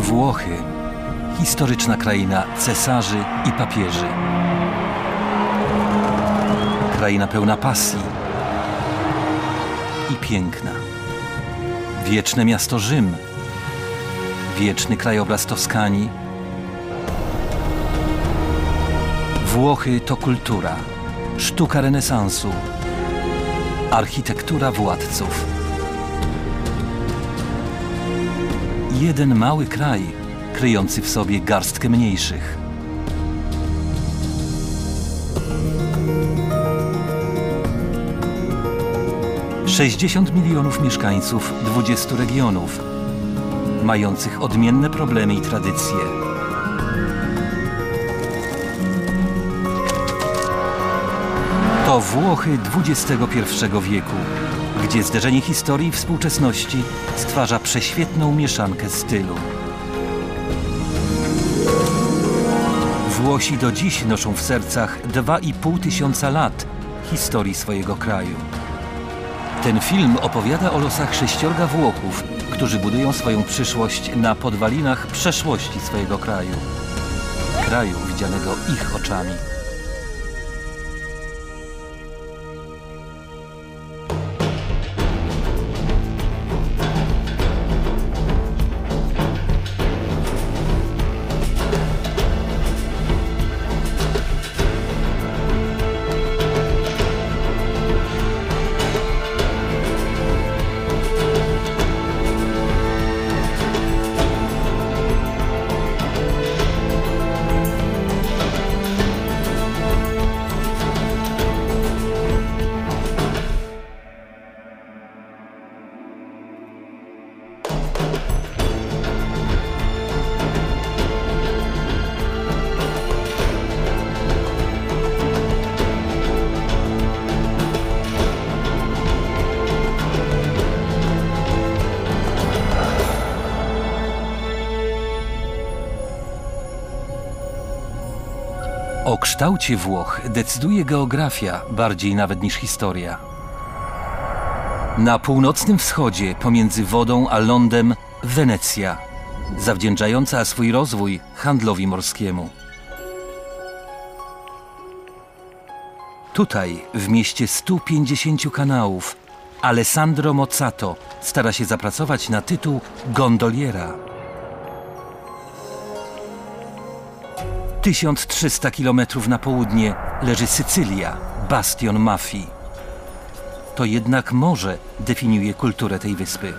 Włochy. Historyczna kraina cesarzy i papieży. Kraina pełna pasji i piękna. Wieczne miasto Rzym. Wieczny krajobraz Toskanii. Włochy to kultura, sztuka renesansu, architektura władców. Jeden mały kraj, kryjący w sobie garstkę mniejszych. - 60 milionów mieszkańców 20 regionów, mających odmienne problemy i tradycje. To Włochy XXI wieku, gdzie zderzenie historii i współczesności stwarza prześwietną mieszankę stylu. Włosi do dziś noszą w sercach 2,5 tysiąca lat historii swojego kraju. Ten film opowiada o losach 6 Włochów, którzy budują swoją przyszłość na podwalinach przeszłości swojego kraju. Kraju widzianego ich oczami. O kształcie Włoch decyduje geografia bardziej nawet niż historia. Na północnym wschodzie, pomiędzy wodą a lądem, Wenecja, zawdzięczająca swój rozwój handlowi morskiemu. Tutaj, w mieście 150 kanałów, Alessandro Mozzato stara się zapracować na tytuł gondoliera. 1300 kilometrów na południe leży Sycylia, bastion mafii. To jednak morze definiuje kulturę tej wyspy.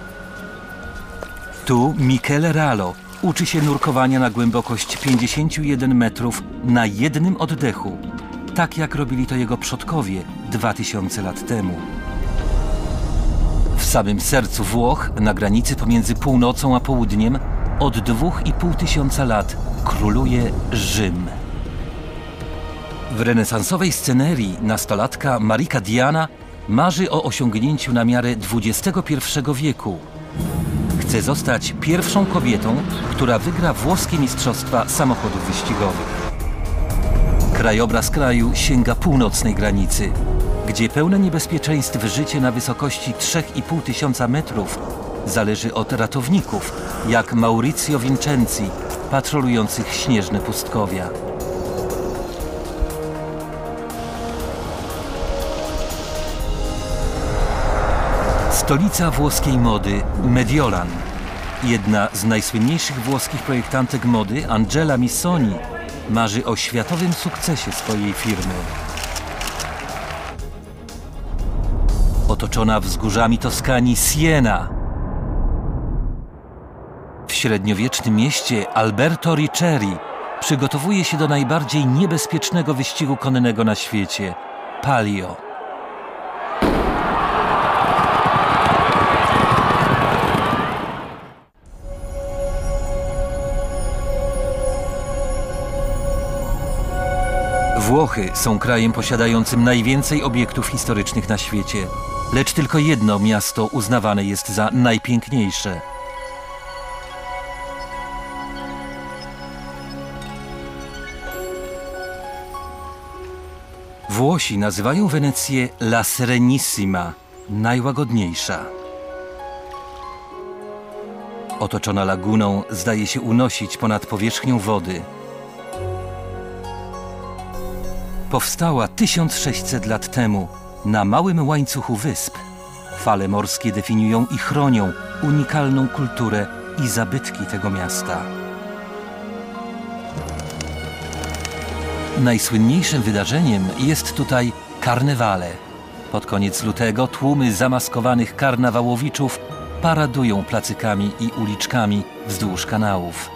Tu Michele Ralo uczy się nurkowania na głębokość 51 metrów na jednym oddechu, tak jak robili to jego przodkowie 2000 lat temu. W samym sercu Włoch, na granicy pomiędzy północą a południem, od 2,5 tysiąca lat króluje Rzym. W renesansowej scenerii nastolatka Marika Diana marzy o osiągnięciu na miarę XXI wieku. Chce zostać pierwszą kobietą, która wygra włoskie mistrzostwa samochodów wyścigowych. Krajobraz kraju sięga północnej granicy, gdzie pełne niebezpieczeństw życie na wysokości 3,5 tysiąca metrów zależy od ratowników, jak Maurizio Vincenzi, patrolujących śnieżne pustkowia. Stolica włoskiej mody Mediolan. Jedna z najsłynniejszych włoskich projektantek mody, Angela Missoni, marzy o światowym sukcesie swojej firmy. Otoczona wzgórzami Toskanii Siena. W średniowiecznym mieście Alberto Riccieri przygotowuje się do najbardziej niebezpiecznego wyścigu konnego na świecie – Palio. Włochy są krajem posiadającym najwięcej obiektów historycznych na świecie, lecz tylko jedno miasto uznawane jest za najpiękniejsze. Włosi nazywają Wenecję La Serenissima, najłagodniejsza. Otoczona laguną zdaje się unosić ponad powierzchnią wody. Powstała 1600 lat temu na małym łańcuchu wysp. Fale morskie definiują i chronią unikalną kulturę i zabytki tego miasta. Najsłynniejszym wydarzeniem jest tutaj karnewale. Pod koniec lutego tłumy zamaskowanych karnawałowiczów paradują placykami i uliczkami wzdłuż kanałów.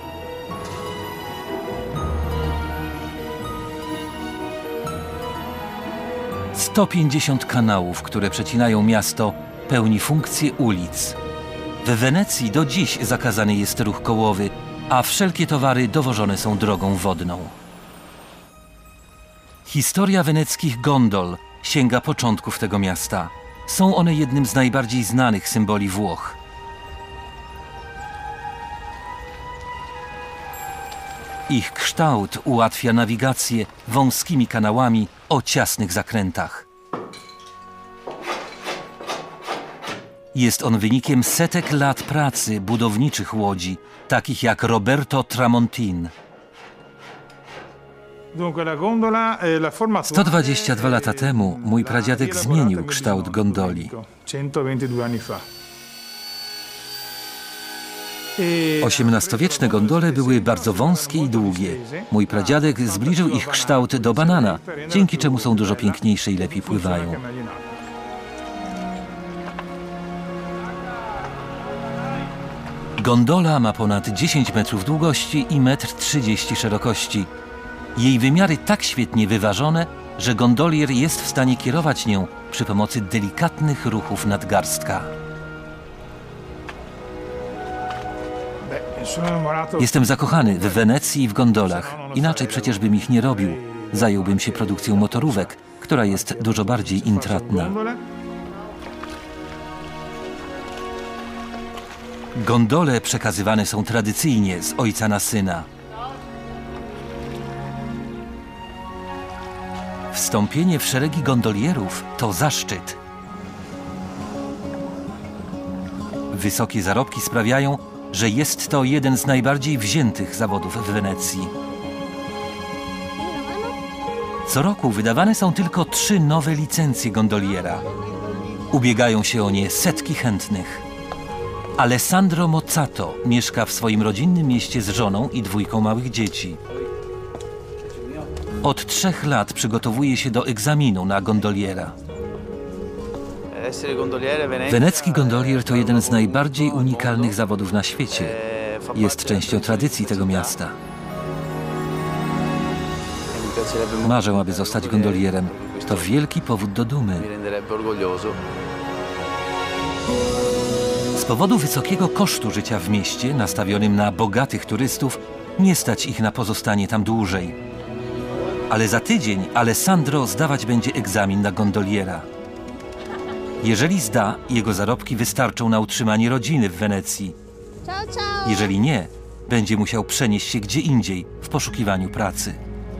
– 150 kanałów, które przecinają miasto, pełni funkcję ulic. W Wenecji do dziś zakazany jest ruch kołowy, a wszelkie towary dowożone są drogą wodną. Historia weneckich gondol sięga początków tego miasta. Są one jednym z najbardziej znanych symboli Włoch. Ich kształt ułatwia nawigację wąskimi kanałami o ciasnych zakrętach. Jest on wynikiem setek lat pracy budowniczych łodzi, takich jak Roberto Tramontin. 122 lata temu mój pradziadek zmienił kształt gondoli. XVIII-wieczne gondole były bardzo wąskie i długie. Mój pradziadek zbliżył ich kształt do banana, dzięki czemu są dużo piękniejsze i lepiej pływają. Gondola ma ponad 10 metrów długości i 1,30 m szerokości. Jej wymiary tak świetnie wyważone, że gondolier jest w stanie kierować nią przy pomocy delikatnych ruchów nadgarstka. Jestem zakochany w Wenecji i w gondolach. Inaczej przecież bym ich nie robił. Zająłbym się produkcją motorówek, która jest dużo bardziej intratna. Gondole przekazywane są tradycyjnie z ojca na syna. Wstąpienie w szeregi gondolierów to zaszczyt. Wysokie zarobki sprawiają, że jest to jeden z najbardziej wziętych zawodów w Wenecji. Co roku wydawane są tylko 3 nowe licencje gondoliera. Ubiegają się o nie setki chętnych. Alessandro Mozzato mieszka w swoim rodzinnym mieście z żoną i 2 małych dzieci. Od 3 lat przygotowuje się do egzaminu na gondoliera. Wenecki gondolier to jeden z najbardziej unikalnych zawodów na świecie. Jest częścią tradycji tego miasta. Marzę, aby zostać gondolierem. To wielki powód do dumy. Z powodu wysokiego kosztu życia w mieście, nastawionym na bogatych turystów, nie stać ich na pozostanie tam dłużej. Ale za tydzień Alessandro zdawać będzie egzamin na gondoliera. Jeżeli zda, jego zarobki wystarczą na utrzymanie rodziny w Wenecji. Jeżeli nie, będzie musiał przenieść się gdzie indziej w poszukiwaniu pracy.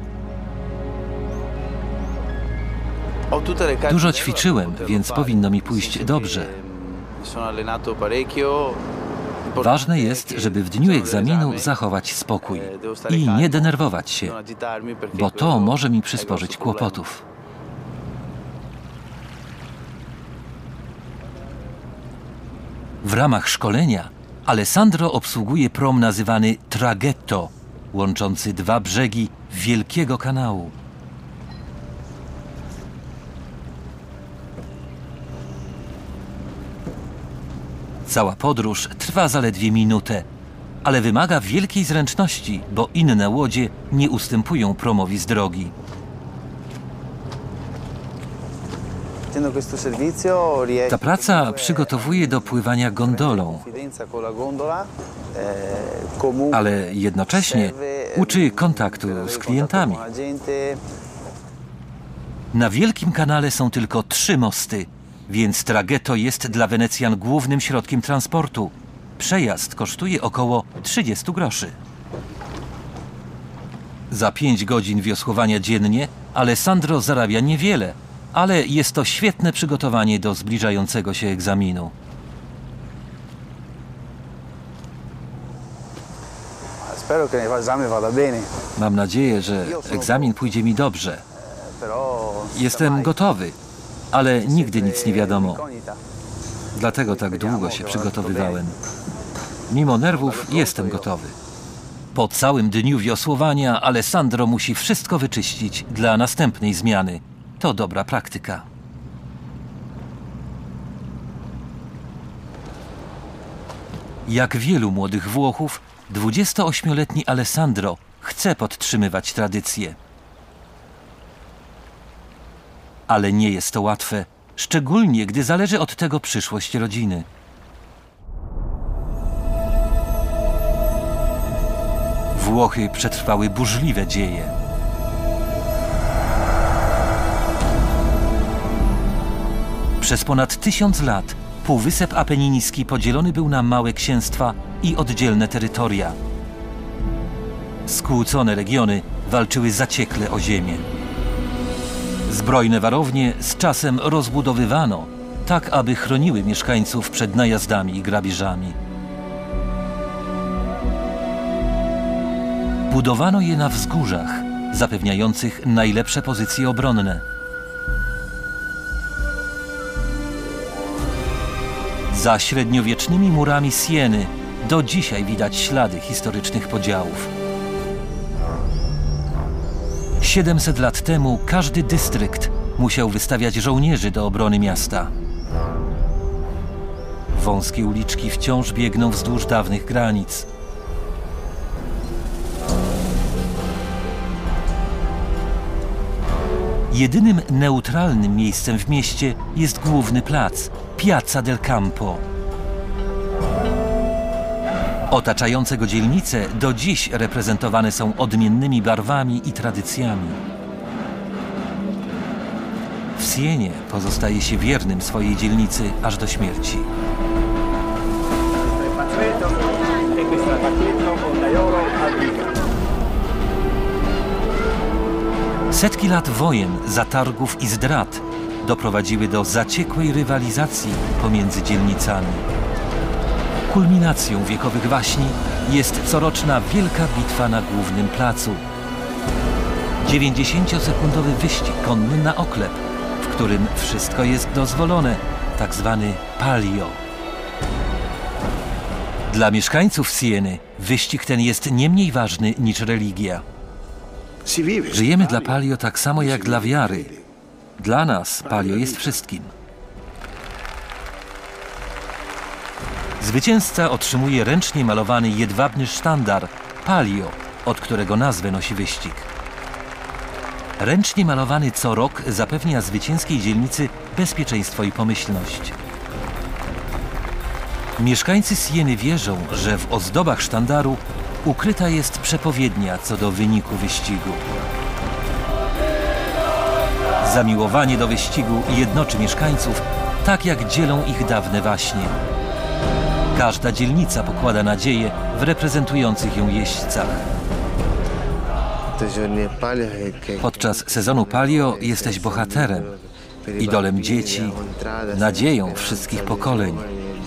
Dużo ćwiczyłem, więc powinno mi pójść dobrze. Ważne jest, żeby w dniu egzaminu zachować spokój i nie denerwować się, bo to może mi przysporzyć kłopotów. W ramach szkolenia Alessandro obsługuje prom nazywany traghetto, łączący 2 brzegi wielkiego kanału. Cała podróż trwa zaledwie minutę, ale wymaga wielkiej zręczności, bo inne łodzie nie ustępują promowi z drogi. Ta praca przygotowuje do pływania gondolą, ale jednocześnie uczy kontaktu z klientami. Na wielkim kanale są tylko 3 mosty, więc traghetto jest dla Wenecjan głównym środkiem transportu. Przejazd kosztuje około 30 groszy. Za 5 godzin wiosłowania dziennie Alessandro zarabia niewiele, ale jest to świetne przygotowanie do zbliżającego się egzaminu. spero che l'esame vada bene. Mam nadzieję, że egzamin pójdzie mi dobrze. Però Jestem gotowy, ale nigdy nic nie wiadomo. Dlatego tak długo się przygotowywałem. Mimo nerwów jestem gotowy. Po całym dniu wiosłowania Alessandro musi wszystko wyczyścić dla następnej zmiany. To dobra praktyka. Jak wielu młodych Włochów, 28-letni Alessandro chce podtrzymywać tradycje. Ale nie jest to łatwe, szczególnie gdy zależy od tego przyszłość rodziny. Włochy przetrwały burzliwe dzieje. Przez ponad 1000 lat Półwysep Apeniński podzielony był na małe księstwa i oddzielne terytoria. Skłócone regiony walczyły zaciekle o ziemię. Zbrojne warownie z czasem rozbudowywano, tak aby chroniły mieszkańców przed najazdami i grabieżami. Budowano je na wzgórzach, zapewniających najlepsze pozycje obronne. Za średniowiecznymi murami Sieny do dzisiaj widać ślady historycznych podziałów. 700 lat temu każdy dystrykt musiał wystawiać żołnierzy do obrony miasta. Wąskie uliczki wciąż biegną wzdłuż dawnych granic. Jedynym neutralnym miejscem w mieście jest główny plac, Piazza del Campo. Otaczające go dzielnice do dziś reprezentowane są odmiennymi barwami i tradycjami. W Sienie pozostaje się wiernym swojej dzielnicy aż do śmierci. Setki lat wojen, zatargów i zdrad doprowadziły do zaciekłej rywalizacji pomiędzy dzielnicami. Kulminacją wiekowych waśni jest coroczna wielka bitwa na głównym placu. 90-sekundowy wyścig konny na oklep, w którym wszystko jest dozwolone, tak zwany palio. Dla mieszkańców Sieny wyścig ten jest nie mniej ważny niż religia. Żyjemy dla palio tak samo jak dla wiary. Dla nas palio jest wszystkim. Zwycięzca otrzymuje ręcznie malowany jedwabny sztandar palio, od którego nazwę nosi wyścig. Ręcznie malowany co rok zapewnia zwycięskiej dzielnicy bezpieczeństwo i pomyślność. Mieszkańcy Sieny wierzą, że w ozdobach sztandaru ukryta jest przepowiednia co do wyniku wyścigu. Zamiłowanie do wyścigu jednoczy mieszkańców, tak jak dzielą ich dawne waśnie. Każda dzielnica pokłada nadzieję w reprezentujących ją jeźdźcach. Podczas sezonu palio jesteś bohaterem, idolem dzieci, nadzieją wszystkich pokoleń.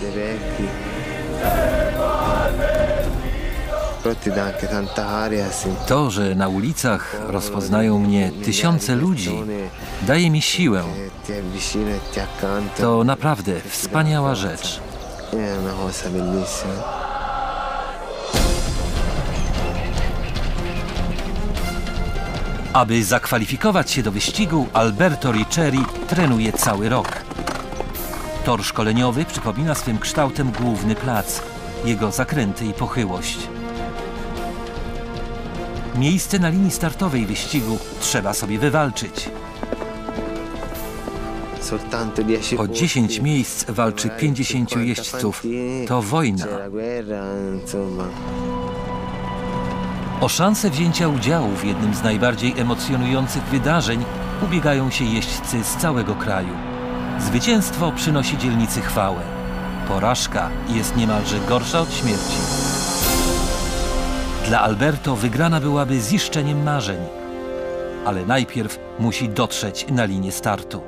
To, że na ulicach rozpoznają mnie tysiące ludzi, daje mi siłę. To naprawdę wspaniała rzecz. Aby zakwalifikować się do wyścigu, Alberto Riccieri trenuje cały rok. Tor szkoleniowy przypomina swym kształtem główny plac, jego zakręty i pochyłość. Miejsce na linii startowej wyścigu trzeba sobie wywalczyć. O 10 miejsc walczy 50 jeźdźców. To wojna. O szansę wzięcia udziału w jednym z najbardziej emocjonujących wydarzeń ubiegają się jeźdźcy z całego kraju. Zwycięstwo przynosi dzielnicy chwałę. Porażka jest niemalże gorsza od śmierci. Dla Alberto wygrana byłaby ziszczeniem marzeń, ale najpierw musi dotrzeć na linię startu.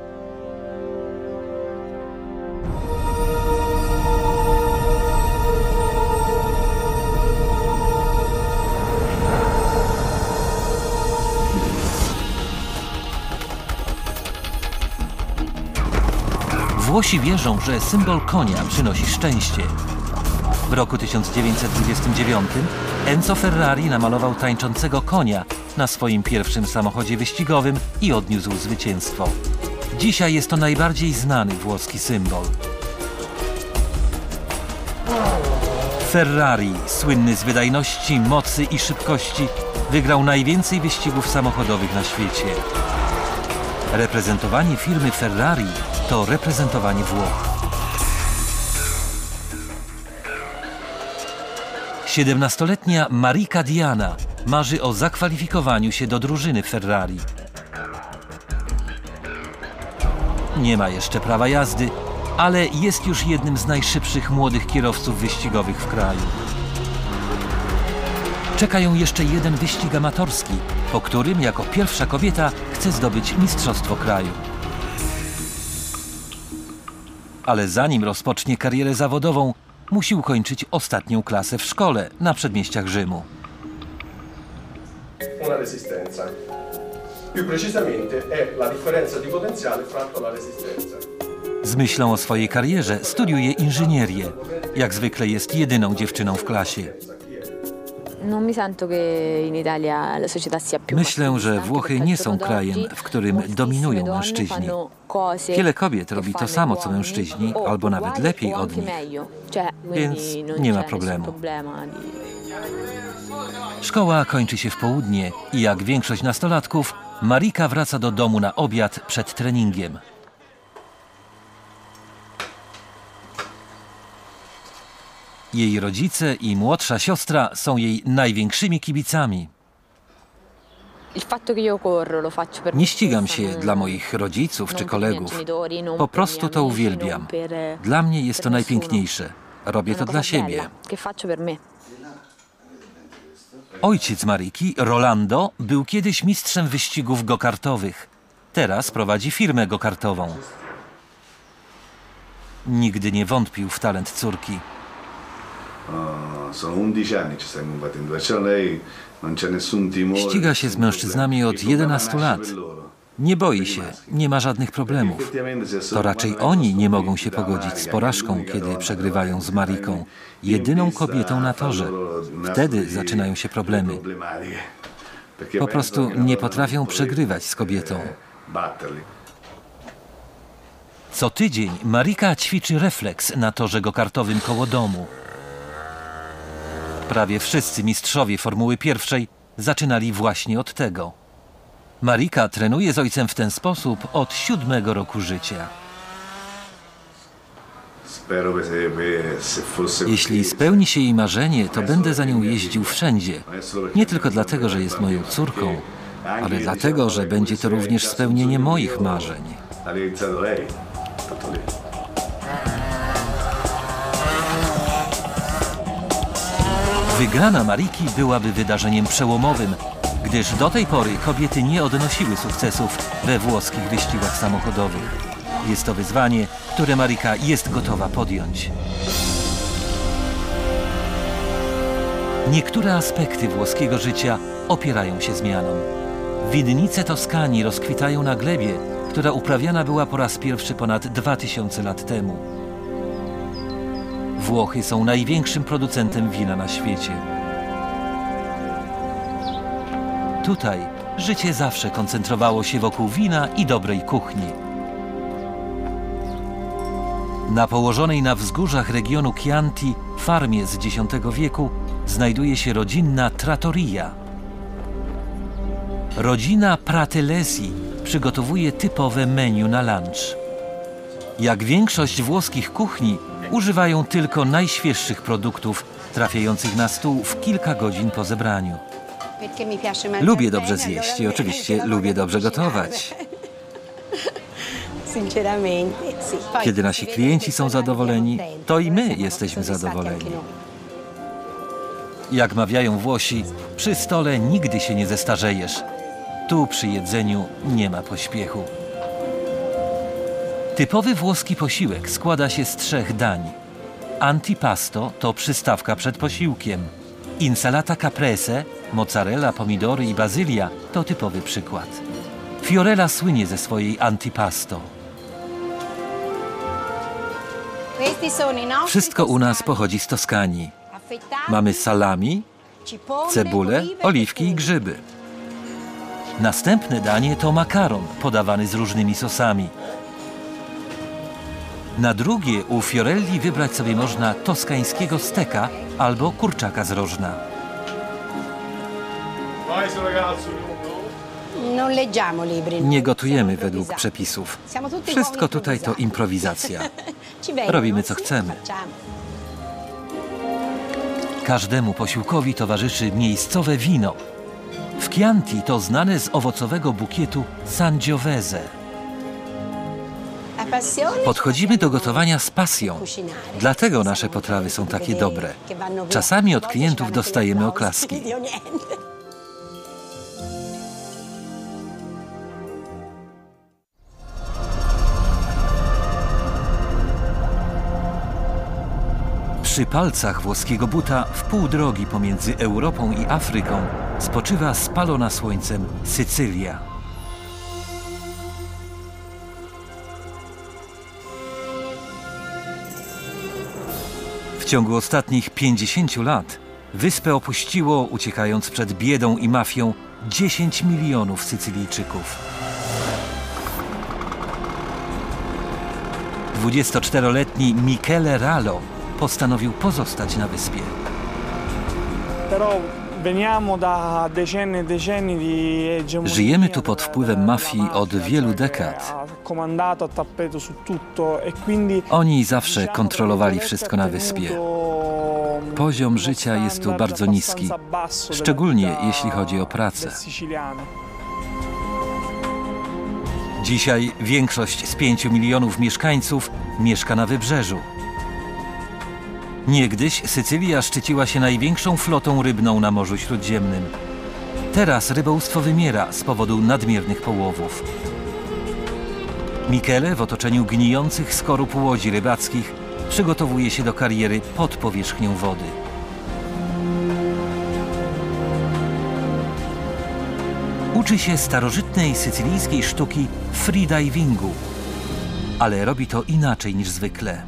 Włosi wierzą, że symbol konia przynosi szczęście. W roku 1929 Enzo Ferrari namalował tańczącego konia na swoim pierwszym samochodzie wyścigowym i odniósł zwycięstwo. Dzisiaj jest to najbardziej znany włoski symbol. Ferrari, słynny z wydajności, mocy i szybkości, wygrał najwięcej wyścigów samochodowych na świecie. Reprezentowanie firmy Ferrari to reprezentowanie Włoch. 17-letnia Marika Diana marzy o zakwalifikowaniu się do drużyny Ferrari. Nie ma jeszcze prawa jazdy, ale jest już jednym z najszybszych młodych kierowców wyścigowych w kraju. Czeka ją jeszcze jeden wyścig amatorski, po którym jako pierwsza kobieta chce zdobyć mistrzostwo kraju. Ale zanim rozpocznie karierę zawodową, musi ukończyć ostatnią klasę w szkole na przedmieściach Rzymu. Una resistenza. Più precisamente è la differenza di potenziale fratto la resistenza. Z myślą o swojej karierze studiuje inżynierię. Jak zwykle jest jedyną dziewczyną w klasie. Myślę, że Włochy nie są krajem, w którym dominują mężczyźni. Wiele kobiet robi to samo co mężczyźni, albo nawet lepiej od nich, więc nie ma problemu. Szkoła kończy się w południe i jak większość nastolatków, Marika wraca do domu na obiad przed treningiem. Jej rodzice i młodsza siostra są jej największymi kibicami. Nie ścigam się dla moich rodziców czy kolegów. Po prostu to uwielbiam. Dla mnie jest to najpiękniejsze. Robię to dla siebie. Ojciec Mariki, Rolando, był kiedyś mistrzem wyścigów go-kartowych. Teraz prowadzi firmę go-kartową. Nigdy nie wątpił w talent córki. Ściga się z mężczyznami od 11 lat. Nie boi się, nie ma żadnych problemów. To raczej oni nie mogą się pogodzić z porażką, kiedy przegrywają z Mariką, jedyną kobietą na torze. Wtedy zaczynają się problemy. Po prostu nie potrafią przegrywać z kobietą. Co tydzień Marika ćwiczy refleks na torze go-kartowym koło domu. Prawie wszyscy mistrzowie Formuły 1 zaczynali właśnie od tego. Marika trenuje z ojcem w ten sposób od 7 roku życia. Jeśli spełni się jej marzenie, to będę za nią jeździł wszędzie. Nie tylko dlatego, że jest moją córką, ale dlatego, że będzie to również spełnienie moich marzeń. Wygrana Mariki byłaby wydarzeniem przełomowym, gdyż do tej pory kobiety nie odnosiły sukcesów we włoskich wyścigach samochodowych. Jest to wyzwanie, które Marika jest gotowa podjąć. Niektóre aspekty włoskiego życia opierają się zmianom. Winnice Toskanii rozkwitają na glebie, która uprawiana była po raz pierwszy ponad 2000 lat temu. Włochy są największym producentem wina na świecie. Tutaj życie zawsze koncentrowało się wokół wina i dobrej kuchni. Na położonej na wzgórzach regionu Chianti farmie z X wieku znajduje się rodzinna trattoria. Rodzina Pratellesi przygotowuje typowe menu na lunch. Jak większość włoskich kuchni, używają tylko najświeższych produktów, trafiających na stół w kilka godzin po zebraniu. Lubię dobrze zjeść i oczywiście lubię dobrze gotować. Kiedy nasi klienci są zadowoleni, to i my jesteśmy zadowoleni. Jak mawiają Włosi, przy stole nigdy się nie zestarzejesz. Tu przy jedzeniu nie ma pośpiechu. Typowy włoski posiłek składa się z 3 dań. Antipasto to przystawka przed posiłkiem. Insalata caprese, mozzarella, pomidory i bazylia to typowy przykład. Fiorella słynie ze swojej antipasto. Wszystko u nas pochodzi z Toskanii. Mamy salami, cebulę, oliwki i grzyby. Następne danie to makaron podawany z różnymi sosami. Na drugie u Fiorelli wybrać sobie można toskańskiego steka albo kurczaka z rożna. Nie gotujemy według przepisów. Wszystko tutaj to improwizacja. Robimy co chcemy. Każdemu posiłkowi towarzyszy miejscowe wino. W Chianti to znane z owocowego bukietu Sangiovese. Podchodzimy do gotowania z pasją. Dlatego nasze potrawy są takie dobre. Czasami od klientów dostajemy oklaski. Przy palcach włoskiego buta w pół drogi pomiędzy Europą i Afryką spoczywa spalona słońcem Sycylia. W ciągu ostatnich 50 lat wyspę opuściło, uciekając przed biedą i mafią, 10 milionów Sycylijczyków. 24-letni Michele Ralo postanowił pozostać na wyspie. Żyjemy tu pod wpływem mafii od wielu dekad. Oni zawsze kontrolowali wszystko na wyspie. Poziom życia jest tu bardzo niski, szczególnie jeśli chodzi o pracę. Dzisiaj większość z 5 milionów mieszkańców mieszka na wybrzeżu. Niegdyś Sycylia szczyciła się największą flotą rybną na Morzu Śródziemnym. Teraz rybołówstwo wymiera z powodu nadmiernych połowów. Michele w otoczeniu gnijących skorup łodzi rybackich przygotowuje się do kariery pod powierzchnią wody. Uczy się starożytnej sycylijskiej sztuki freedivingu, ale robi to inaczej niż zwykle.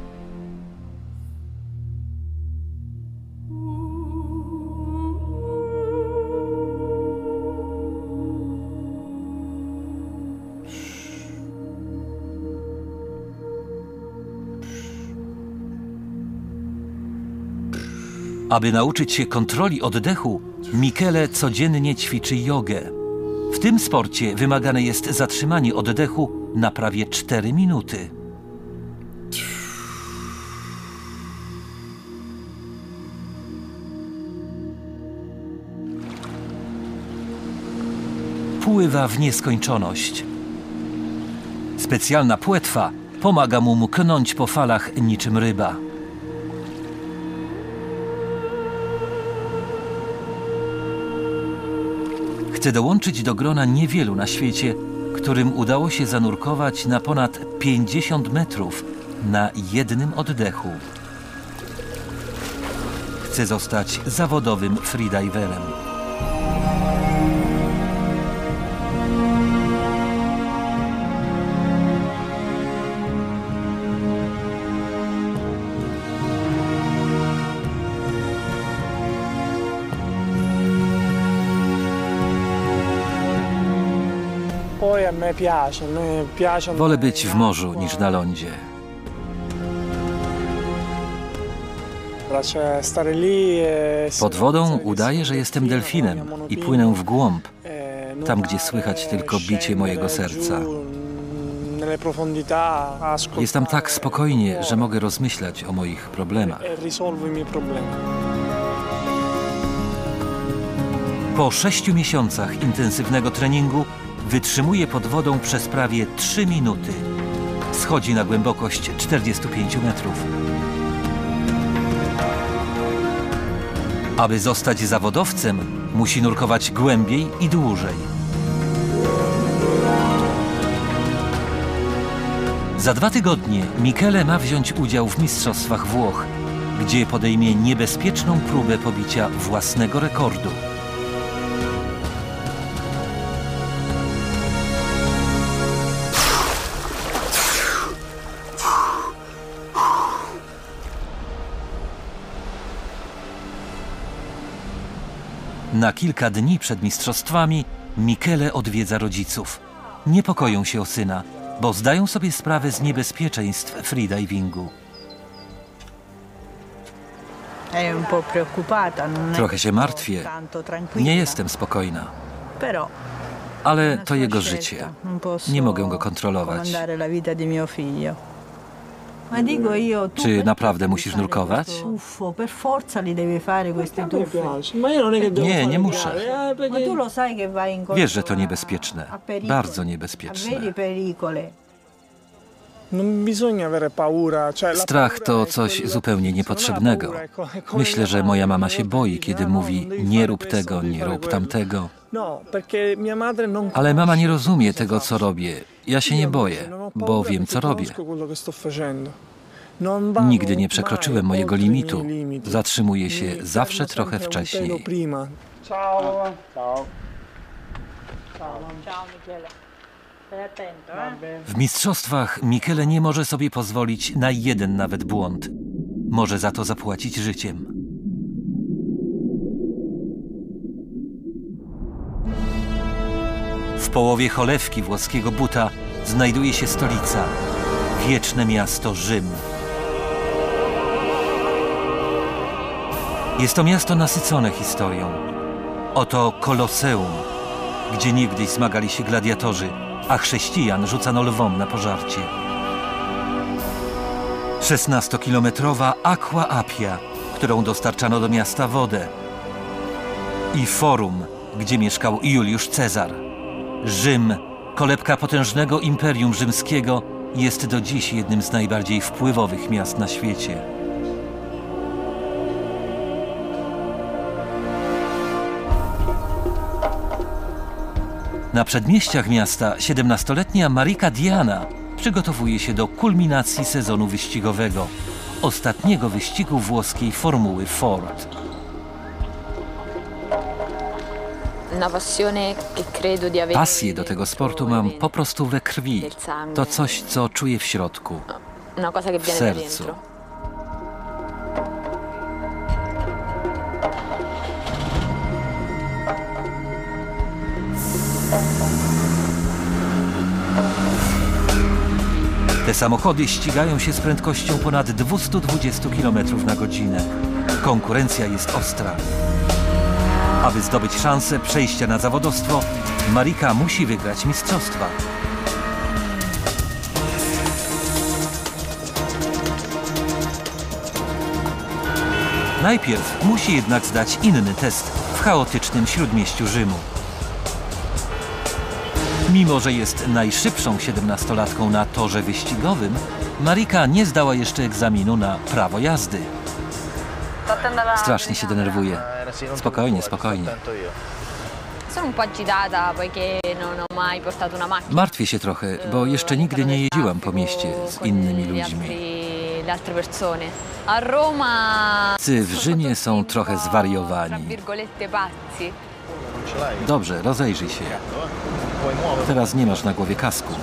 Aby nauczyć się kontroli oddechu, Michele codziennie ćwiczy jogę. W tym sporcie wymagane jest zatrzymanie oddechu na prawie 4 minuty. Pływa w nieskończoność. Specjalna płetwa pomaga mu mknąć po falach niczym ryba. Chce dołączyć do grona niewielu na świecie, którym udało się zanurkować na ponad 50 metrów na jednym oddechu. Chce zostać zawodowym freediverem. Wolę być w morzu niż na lądzie. Pod wodą udaję, że jestem delfinem i płynę w głąb, tam gdzie słychać tylko bicie mojego serca. Jest tam tak spokojnie, że mogę rozmyślać o moich problemach. Po 6 miesiącach intensywnego treningu wytrzymuje pod wodą przez prawie 3 minuty. Schodzi na głębokość 45 metrów. Aby zostać zawodowcem, musi nurkować głębiej i dłużej. Za 2 tygodnie Michele ma wziąć udział w Mistrzostwach Włoch, gdzie podejmie niebezpieczną próbę pobicia własnego rekordu. Na kilka dni przed mistrzostwami Michele odwiedza rodziców. Niepokoją się o syna, bo zdają sobie sprawę z niebezpieczeństw freedivingu. Trochę się martwię. Nie jestem spokojna. Ale to jego życie. Nie mogę go kontrolować. Czy naprawdę musisz nurkować? Nie, nie muszę. Wiesz, że to niebezpieczne. Bardzo niebezpieczne. Strach to coś zupełnie niepotrzebnego. Myślę, że moja mama się boi, kiedy mówi nie rób tego, nie rób tamtego. Ale mama nie rozumie tego, co robię. Ja się nie boję, bo wiem, co robię. Nigdy nie przekroczyłem mojego limitu. Zatrzymuję się zawsze trochę wcześniej. W mistrzostwach Michele nie może sobie pozwolić na jeden nawet błąd. Może za to zapłacić życiem. W połowie cholewki włoskiego buta znajduje się stolica, wieczne miasto Rzym. Jest to miasto nasycone historią. Oto Koloseum, gdzie niegdyś zmagali się gladiatorzy, a chrześcijan rzucano lwom na pożarcie. 16-kilometrowa Aqua Appia, którą dostarczano do miasta wodę. I Forum, gdzie mieszkał Juliusz Cezar. Rzym, kolebka potężnego imperium rzymskiego, jest do dziś jednym z najbardziej wpływowych miast na świecie. Na przedmieściach miasta 17-letnia Marika Diana przygotowuje się do kulminacji sezonu wyścigowego, ostatniego wyścigu włoskiej formuły Ford. Pasję do tego sportu mam po prostu we krwi. To coś, co czuję w środku, w sercu. Te samochody ścigają się z prędkością ponad 220 km na godzinę. Konkurencja jest ostra. Aby zdobyć szansę przejścia na zawodowstwo, Marika musi wygrać mistrzostwa. Najpierw musi jednak zdać inny test w chaotycznym śródmieściu Rzymu. Mimo że jest najszybszą 17-latką na torze wyścigowym, Marika nie zdała jeszcze egzaminu na prawo jazdy. Strasznie się denerwuje. Spokojnie, spokojnie. Martwię się trochę, bo jeszcze nigdy nie jeździłam po mieście z innymi ludźmi. Wszyscy w Rzymie są trochę zwariowani. Dobrze, rozejrzyj się. Teraz nie masz na głowie kasku.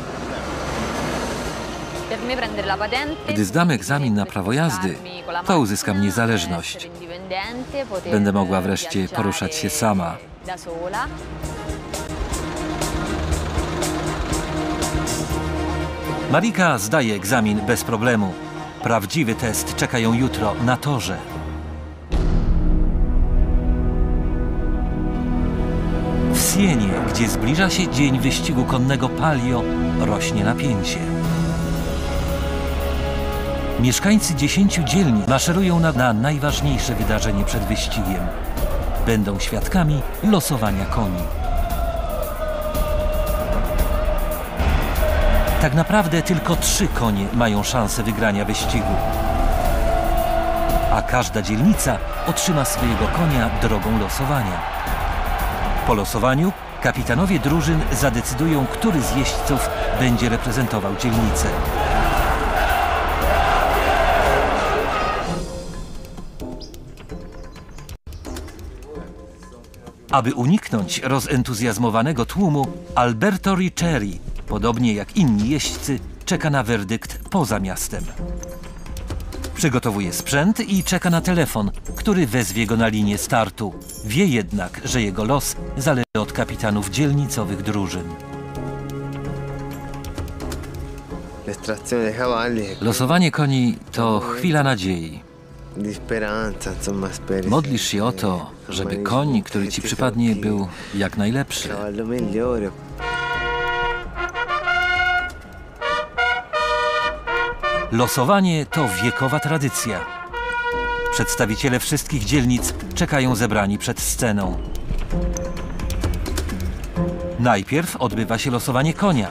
Gdy zdam egzamin na prawo jazdy, to uzyskam niezależność. Będę mogła wreszcie poruszać się sama. Marika zdaje egzamin bez problemu. Prawdziwy test czeka ją jutro na torze. W Sienie, gdzie zbliża się dzień wyścigu konnego Palio, rośnie napięcie. Mieszkańcy 10 dzielnic maszerują na najważniejsze wydarzenie przed wyścigiem. Będą świadkami losowania koni. Tak naprawdę tylko 3 konie mają szansę wygrania wyścigu. A każda dzielnica otrzyma swojego konia drogą losowania. Po losowaniu kapitanowie drużyn zadecydują, który z jeźdźców będzie reprezentował dzielnicę. Aby uniknąć rozentuzjazmowanego tłumu, Alberto Riccieri, podobnie jak inni jeźdźcy, czeka na werdykt poza miastem. Przygotowuje sprzęt i czeka na telefon, który wezwie go na linię startu. Wie jednak, że jego los zależy od kapitanów dzielnicowych drużyn. Losowanie koni to chwila nadziei. Modlisz się o to, żeby koń, który ci przypadnie, był jak najlepszy. Losowanie to wiekowa tradycja. Przedstawiciele wszystkich dzielnic czekają zebrani przed sceną. Najpierw odbywa się losowanie konia.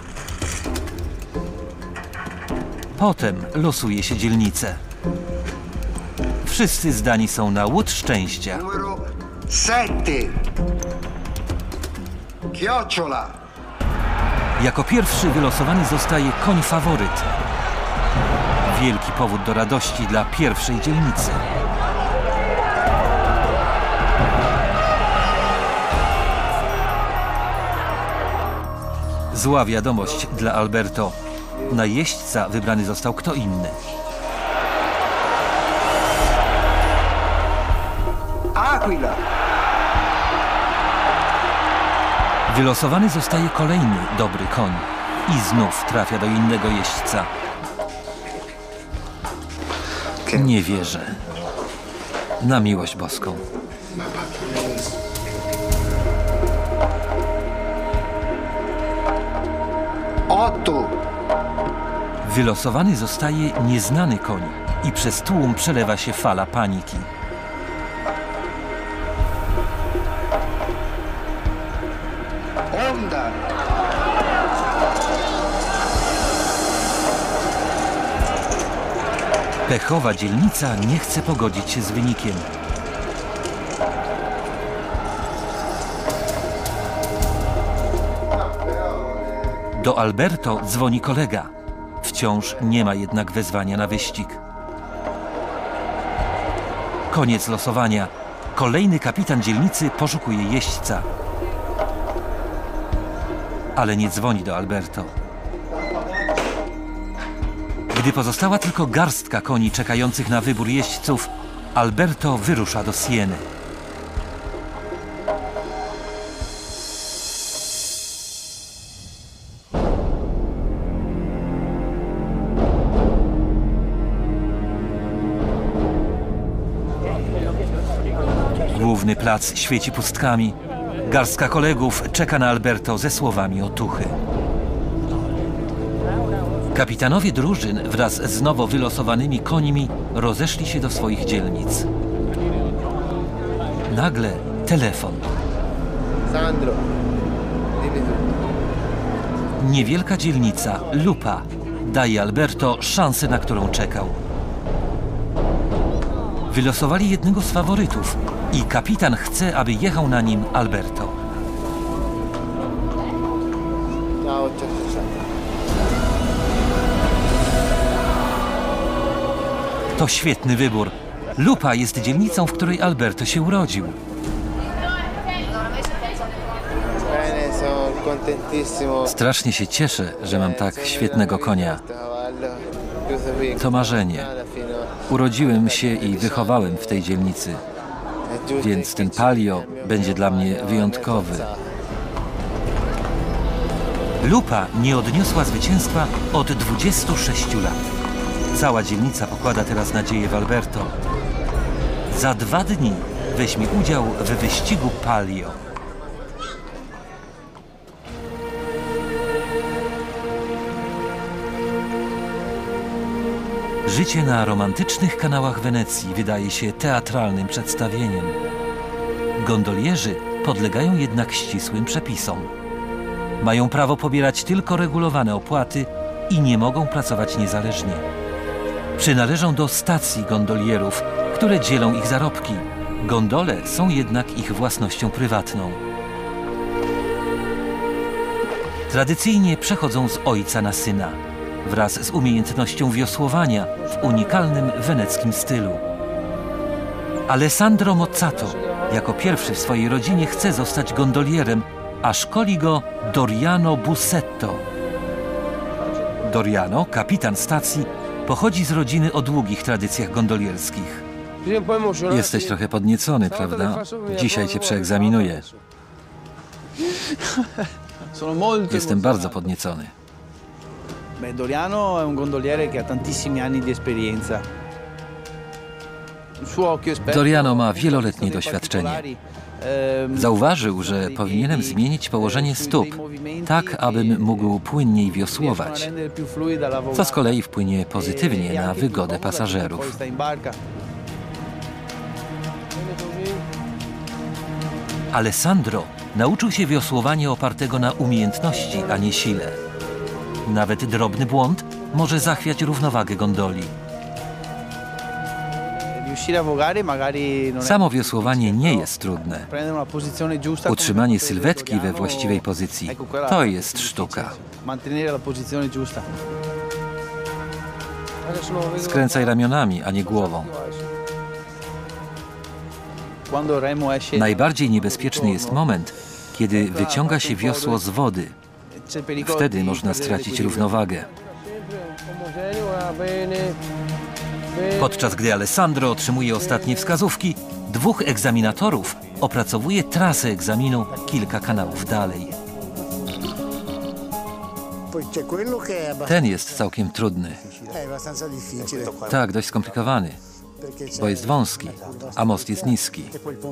Potem losuje się dzielnicę. Wszyscy zdani są na łód szczęścia. Numero 7. Chiocciola. Jako pierwszy wylosowany zostaje koń faworyt. Wielki powód do radości dla pierwszej dzielnicy. Zła wiadomość dla Alberto. Na jeźdźca wybrany został kto inny. Aquila. Wylosowany zostaje kolejny dobry koń. I znów trafia do innego jeźdźca. Nie wierzę. Na miłość boską. Otto. Wylosowany zostaje nieznany koń i przez tłum przelewa się fala paniki. Honda. Pechowa dzielnica nie chce pogodzić się z wynikiem. Do Alberto dzwoni kolega. Wciąż nie ma jednak wezwania na wyścig. Koniec losowania. Kolejny kapitan dzielnicy poszukuje jeźdźca. Ale nie dzwoni do Alberto. Gdy pozostała tylko garstka koni czekających na wybór jeźdźców, Alberto wyrusza do Sieny. Główny plac świeci pustkami. Garstka kolegów czeka na Alberto ze słowami otuchy. Kapitanowie drużyn wraz z nowo wylosowanymi końmi rozeszli się do swoich dzielnic. Nagle telefon. Sandro. Niewielka dzielnica, Lupa, daje Alberto szansę, na którą czekał. Wylosowali jednego z faworytów i kapitan chce, aby jechał na nim Alberto. To świetny wybór. Lupa jest dzielnicą, w której Alberto się urodził. Strasznie się cieszę, że mam tak świetnego konia. To marzenie. Urodziłem się i wychowałem w tej dzielnicy, więc ten Palio będzie dla mnie wyjątkowy. Lupa nie odniosła zwycięstwa od 26 lat. Cała dzielnica pokłada teraz nadzieję w Alberto. Za 2 dni weźmie udział w wyścigu Palio. Życie na romantycznych kanałach Wenecji wydaje się teatralnym przedstawieniem. Gondolierzy podlegają jednak ścisłym przepisom. Mają prawo pobierać tylko regulowane opłaty i nie mogą pracować niezależnie. Przynależą do stacji gondolierów, które dzielą ich zarobki. Gondole są jednak ich własnością prywatną. Tradycyjnie przechodzą z ojca na syna, wraz z umiejętnością wiosłowania w unikalnym weneckim stylu. Alessandro Mozzato jako pierwszy w swojej rodzinie chce zostać gondolierem, a szkoli go Doriano Bussetto. Doriano, kapitan stacji, Pochodzi z rodziny o długich tradycjach gondolierskich. Jesteś trochę podniecony, prawda? Dzisiaj cię przeegzaminuję. Jestem bardzo podniecony. Beh, Doriano è un gondoliere che ha tantissimi anni di esperienza. Il suo occhio esperto Doriano ma wieloletnie doświadczenie. Zauważył, że powinienem zmienić położenie stóp, tak abym mógł płynniej wiosłować, co z kolei wpłynie pozytywnie na wygodę pasażerów. Alessandro nauczył się wiosłowania opartego na umiejętności, a nie sile. Nawet drobny błąd może zachwiać równowagę gondoli. Samo wiosłowanie nie jest trudne. Utrzymanie sylwetki we właściwej pozycji to jest sztuka. Skręcaj ramionami, a nie głową. Najbardziej niebezpieczny jest moment, kiedy wyciąga się wiosło z wody. Wtedy można stracić równowagę. Podczas gdy Alessandro otrzymuje ostatnie wskazówki, dwóch egzaminatorów opracowuje trasę egzaminu kilka kanałów dalej. Ten jest całkiem trudny. Tak, dość skomplikowany, bo jest wąski, a most jest niski.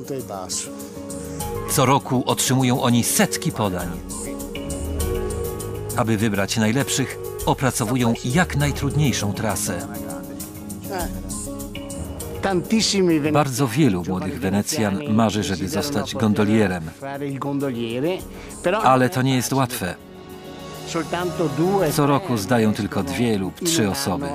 Co roku otrzymują oni setki podań. Aby wybrać najlepszych, opracowują jak najtrudniejszą trasę. Bardzo wielu młodych Wenecjan marzy, żeby zostać gondolierem, ale to nie jest łatwe. Co roku zdają tylko 2 lub 3 osoby.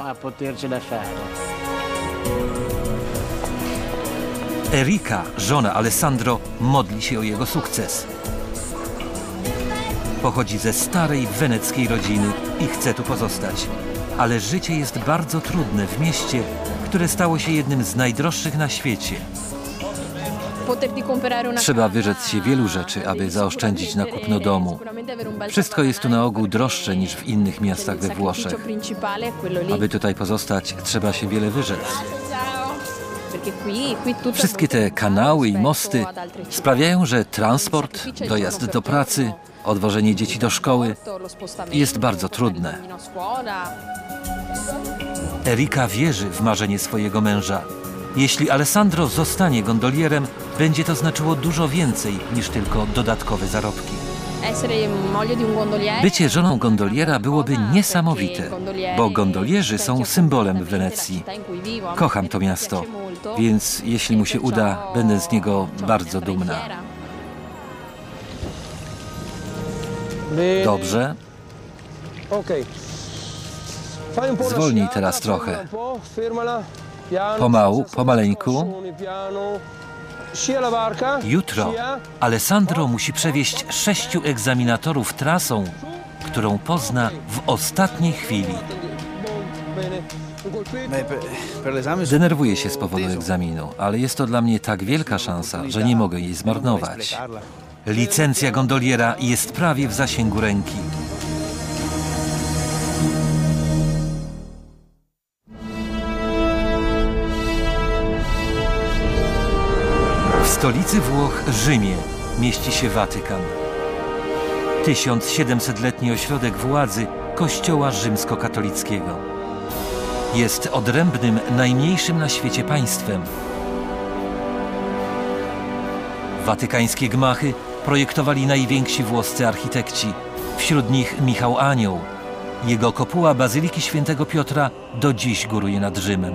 Erika, żona Alessandro, modli się o jego sukces. Pochodzi ze starej weneckiej rodziny i chce tu pozostać. Ale życie jest bardzo trudne w mieście, które stało się jednym z najdroższych na świecie. Trzeba wyrzec się wielu rzeczy, aby zaoszczędzić na kupno domu. Wszystko jest tu na ogół droższe niż w innych miastach we Włoszech. Aby tutaj pozostać, trzeba się wiele wyrzec. Wszystkie te kanały i mosty sprawiają, że transport, dojazd do pracy, odwożenie dzieci do szkoły jest bardzo trudne. Erika wierzy w marzenie swojego męża. Jeśli Alessandro zostanie gondolierem, będzie to znaczyło dużo więcej niż tylko dodatkowe zarobki. Bycie żoną gondoliera byłoby niesamowite, bo gondolierzy są symbolem Wenecji. Kocham to miasto, więc jeśli mu się uda, będę z niego bardzo dumna. Dobrze. Zwolnij teraz trochę. Pomału, pomaleńku. Jutro Alessandro musi przewieźć 6 egzaminatorów trasą, którą pozna w ostatniej chwili. Denerwuję się z powodu egzaminu, ale jest to dla mnie tak wielka szansa, że nie mogę jej zmarnować. Licencja gondoliera jest prawie w zasięgu ręki. W stolicy Włoch, Rzymie, mieści się Watykan. 1700-letni ośrodek władzy Kościoła rzymskokatolickiego. Jest odrębnym, najmniejszym na świecie państwem. Watykańskie gmachy projektowali najwięksi włoscy architekci, wśród nich Michał Anioł. Jego kopuła Bazyliki Świętego Piotra do dziś góruje nad Rzymem.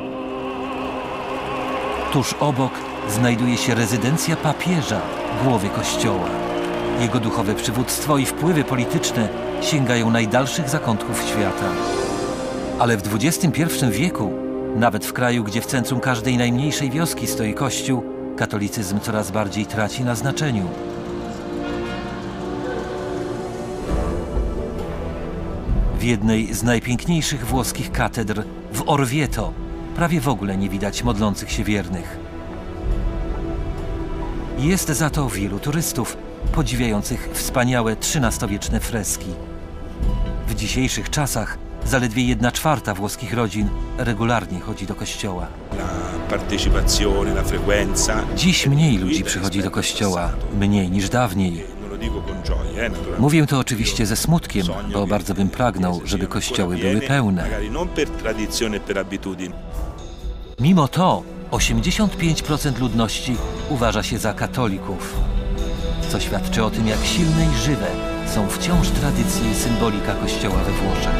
Tuż obok znajduje się rezydencja papieża, głowy kościoła. Jego duchowe przywództwo i wpływy polityczne sięgają najdalszych zakątków świata. Ale w XXI wieku, nawet w kraju, gdzie w centrum każdej najmniejszej wioski stoi kościół, katolicyzm coraz bardziej traci na znaczeniu. W jednej z najpiękniejszych włoskich katedr, w Orvieto, prawie w ogóle nie widać modlących się wiernych. Jest za to wielu turystów podziwiających wspaniałe XIII-wieczne freski. W dzisiejszych czasach Zaledwie 1/4 włoskich rodzin regularnie chodzi do kościoła. Dziś mniej ludzi przychodzi do kościoła, mniej niż dawniej. Mówię to oczywiście ze smutkiem, bo bardzo bym pragnął, żeby kościoły były pełne. Mimo to 85% ludności uważa się za katolików, co świadczy o tym, jak silne i żywe są wciąż tradycje i symbolika kościoła we Włoszech.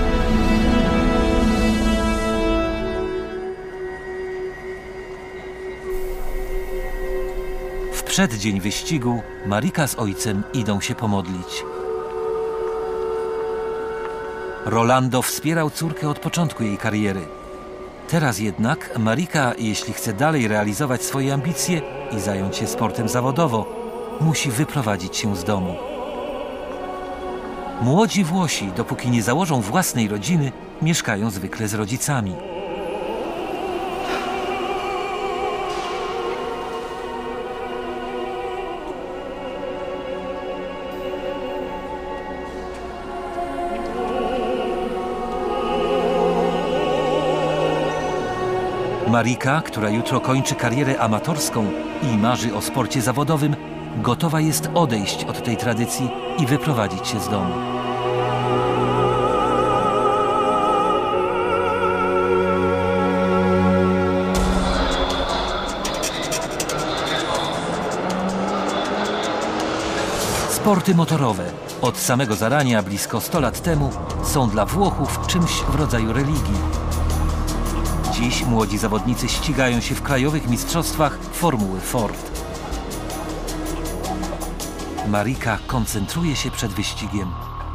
W przeddzień wyścigu Marika z ojcem idą się pomodlić. Rolando wspierał córkę od początku jej kariery. Teraz jednak Marika, jeśli chce dalej realizować swoje ambicje i zająć się sportem zawodowo, musi wyprowadzić się z domu. Młodzi Włosi, dopóki nie założą własnej rodziny, mieszkają zwykle z rodzicami. Marika, która jutro kończy karierę amatorską i marzy o sporcie zawodowym, gotowa jest odejść od tej tradycji i wyprowadzić się z domu. Sporty motorowe od samego zarania, blisko 100 lat temu, są dla Włochów czymś w rodzaju religii. Dziś młodzi zawodnicy ścigają się w krajowych mistrzostwach Formuły Ford. Marika koncentruje się przed wyścigiem.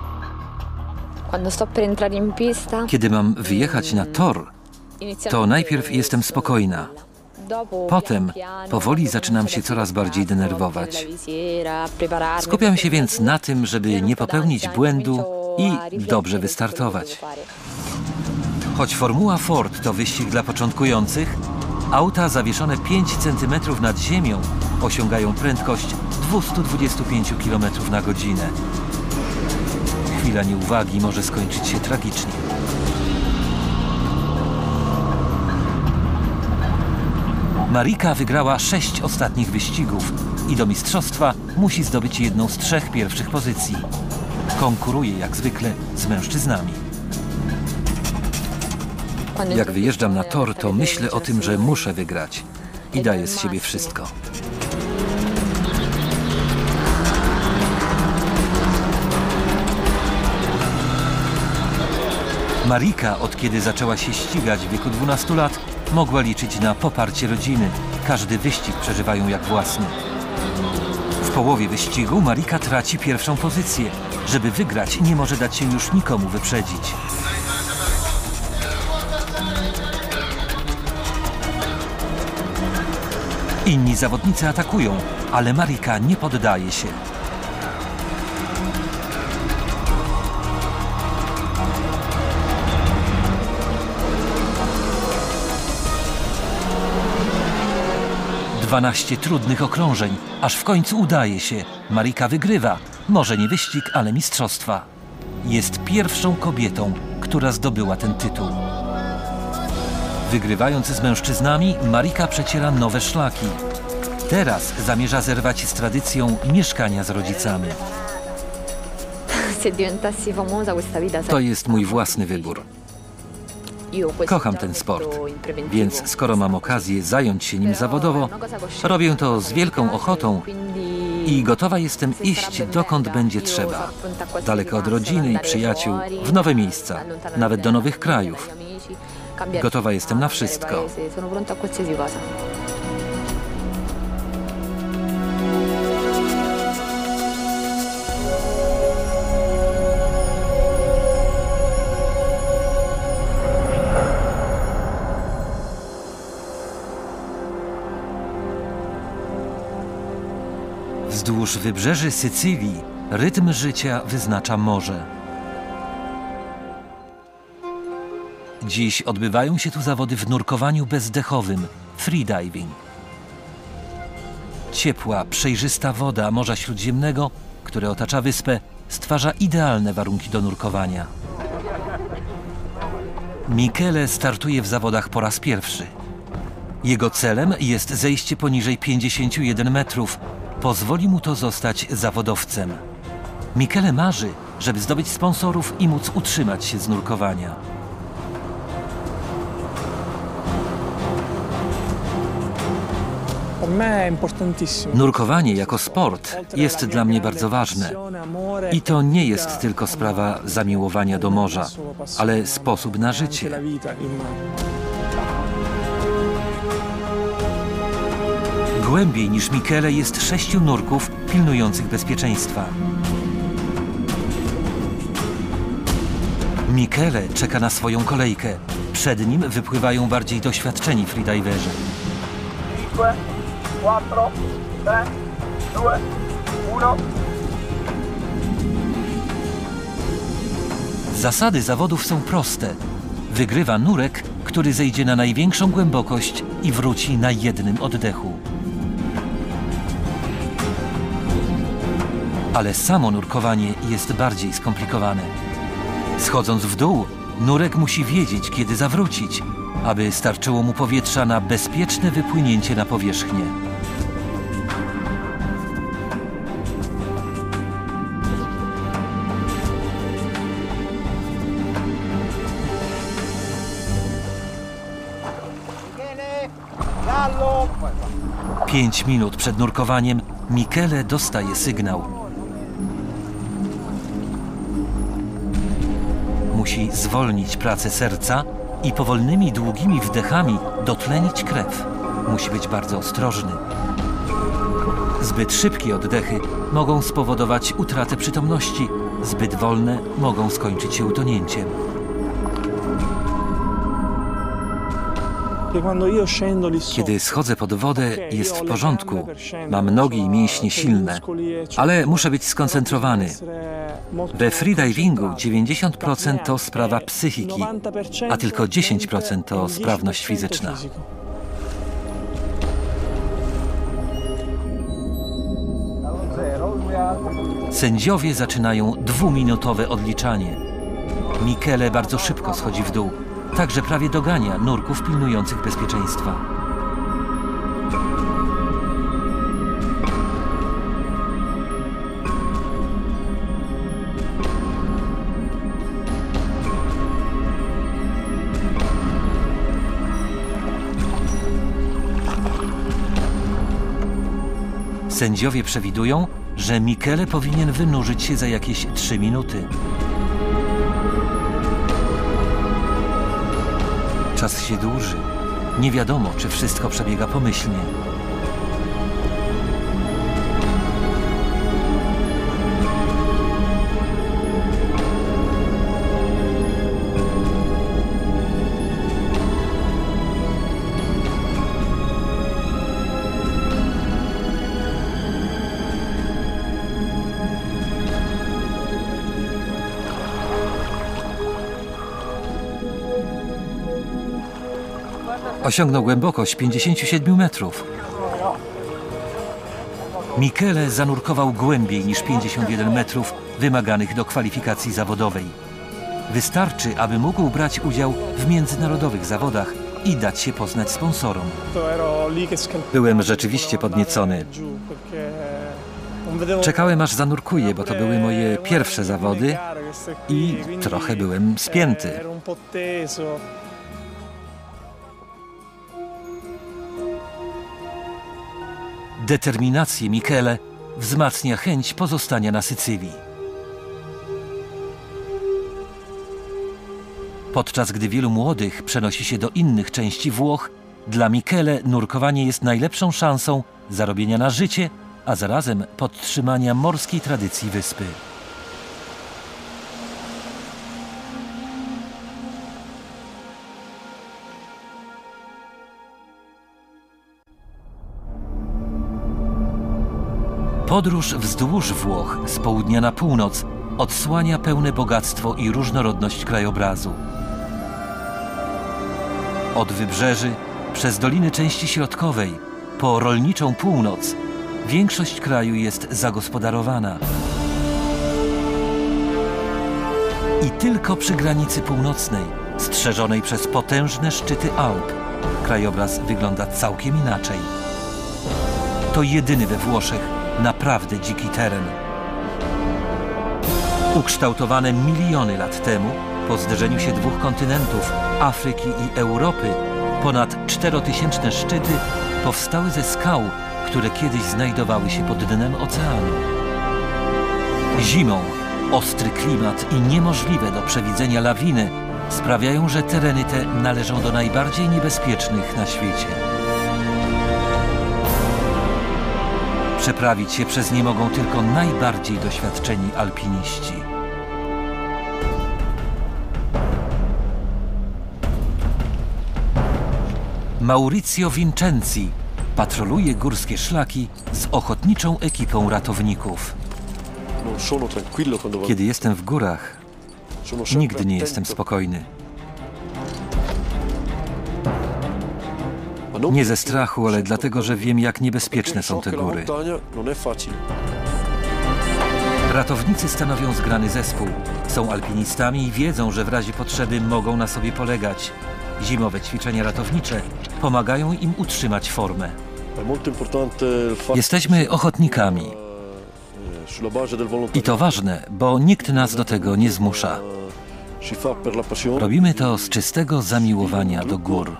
Kiedy mam wyjechać na tor, to najpierw jestem spokojna. Potem powoli zaczynam się coraz bardziej denerwować. Skupiam się więc na tym, żeby nie popełnić błędu i dobrze wystartować. Choć Formuła Ford to wyścig dla początkujących, auta zawieszone 5 cm nad ziemią osiągają prędkość 225 km na godzinę. Chwila nieuwagi może skończyć się tragicznie. Marika wygrała 6 ostatnich wyścigów i do mistrzostwa musi zdobyć jedną z 3 pierwszych pozycji. Konkuruje jak zwykle z mężczyznami. Jak wyjeżdżam na tor, to myślę o tym, że muszę wygrać i daję z siebie wszystko. Marika, od kiedy zaczęła się ścigać w wieku 12 lat, mogła liczyć na poparcie rodziny. Każdy wyścig przeżywają jak własny. W połowie wyścigu Marika traci pierwszą pozycję. Żeby wygrać, nie może dać się już nikomu wyprzedzić. Inni zawodnicy atakują, ale Marika nie poddaje się. Dwanaście trudnych okrążeń, aż w końcu udaje się. Marika wygrywa. Może nie wyścig, ale mistrzostwa. Jest pierwszą kobietą, która zdobyła ten tytuł. Wygrywając z mężczyznami, Marika przeciera nowe szlaki. Teraz zamierza zerwać z tradycją mieszkania z rodzicami. To jest mój własny wybór. Kocham ten sport, więc skoro mam okazję zająć się nim zawodowo, robię to z wielką ochotą i gotowa jestem iść dokąd będzie trzeba. Daleko od rodziny i przyjaciół, w nowe miejsca, nawet do nowych krajów. Gotowa jestem na wszystko. Wzdłuż wybrzeży Sycylii rytm życia wyznacza morze. Dziś odbywają się tu zawody w nurkowaniu bezdechowym, freediving. Ciepła, przejrzysta woda Morza Śródziemnego, które otacza wyspę, stwarza idealne warunki do nurkowania. Michele startuje w zawodach po raz pierwszy. Jego celem jest zejście poniżej 51 metrów. Pozwoli mu to zostać zawodowcem. Michele marzy, żeby zdobyć sponsorów i móc utrzymać się z nurkowania. Nurkowanie jako sport jest dla mnie bardzo ważne. I to nie jest tylko sprawa zamiłowania do morza, ale sposób na życie. Głębiej niż Michele jest 6 nurków pilnujących bezpieczeństwa. Michele czeka na swoją kolejkę. Przed nim wypływają bardziej doświadczeni freediverzy. 5, 4, 3, 2, 1. Zasady zawodów są proste. Wygrywa nurek, który zejdzie na największą głębokość i wróci na jednym oddechu. Ale samo nurkowanie jest bardziej skomplikowane. Schodząc w dół, nurek musi wiedzieć, kiedy zawrócić, aby starczyło mu powietrza na bezpieczne wypłynięcie na powierzchnię. Gallo! 5 minut przed nurkowaniem Michele dostaje sygnał. Musi zwolnić pracę serca i powolnymi, długimi wdechami dotlenić krew. Musi być bardzo ostrożny. Zbyt szybkie oddechy mogą spowodować utratę przytomności, zbyt wolne mogą skończyć się utonięciem. Kiedy schodzę pod wodę, jest w porządku. Mam nogi i mięśnie silne, ale muszę być skoncentrowany. We freedivingu 90% to sprawa psychiki, a tylko 10% to sprawność fizyczna. Sędziowie zaczynają 2-minutowe odliczanie. Michele bardzo szybko schodzi w dół. Także prawie dogania nurków pilnujących bezpieczeństwa. Sędziowie przewidują, że Michele powinien wynurzyć się za jakieś 3 minuty. Czas się dłuży. Nie wiadomo, czy wszystko przebiega pomyślnie. Osiągnął głębokość 57 metrów. Michele zanurkował głębiej niż 51 metrów wymaganych do kwalifikacji zawodowej. Wystarczy, aby mógł brać udział w międzynarodowych zawodach i dać się poznać sponsorom. Byłem rzeczywiście podniecony. Czekałem, aż zanurkuję, bo to były moje pierwsze zawody i trochę byłem spięty. Determinację Michele wzmacnia chęć pozostania na Sycylii. Podczas gdy wielu młodych przenosi się do innych części Włoch, dla Michele nurkowanie jest najlepszą szansą zarobienia na życie, a zarazem podtrzymania morskiej tradycji wyspy. Podróż wzdłuż Włoch z południa na północ odsłania pełne bogactwo i różnorodność krajobrazu. Od wybrzeży, przez doliny części środkowej, po rolniczą północ, większość kraju jest zagospodarowana. I tylko przy granicy północnej strzeżonej przez potężne szczyty Alp, krajobraz wygląda całkiem inaczej. To jedyny we Włoszech naprawdę dziki teren. Ukształtowane miliony lat temu, po zderzeniu się dwóch kontynentów, Afryki i Europy, ponad 4000 szczyty powstały ze skał, które kiedyś znajdowały się pod dnem oceanu. Zimą ostry klimat i niemożliwe do przewidzenia lawiny sprawiają, że tereny te należą do najbardziej niebezpiecznych na świecie. Przeprawić się przez nie mogą tylko najbardziej doświadczeni alpiniści. Maurizio Vincenzi patroluje górskie szlaki z ochotniczą ekipą ratowników. Kiedy jestem w górach, nigdy nie jestem spokojny. Nie ze strachu, ale dlatego, że wiem, jak niebezpieczne są te góry. Ratownicy stanowią zgrany zespół. Są alpinistami i wiedzą, że w razie potrzeby mogą na sobie polegać. Zimowe ćwiczenia ratownicze pomagają im utrzymać formę. Jesteśmy ochotnikami. I to ważne, bo nikt nas do tego nie zmusza. Robimy to z czystego zamiłowania do gór.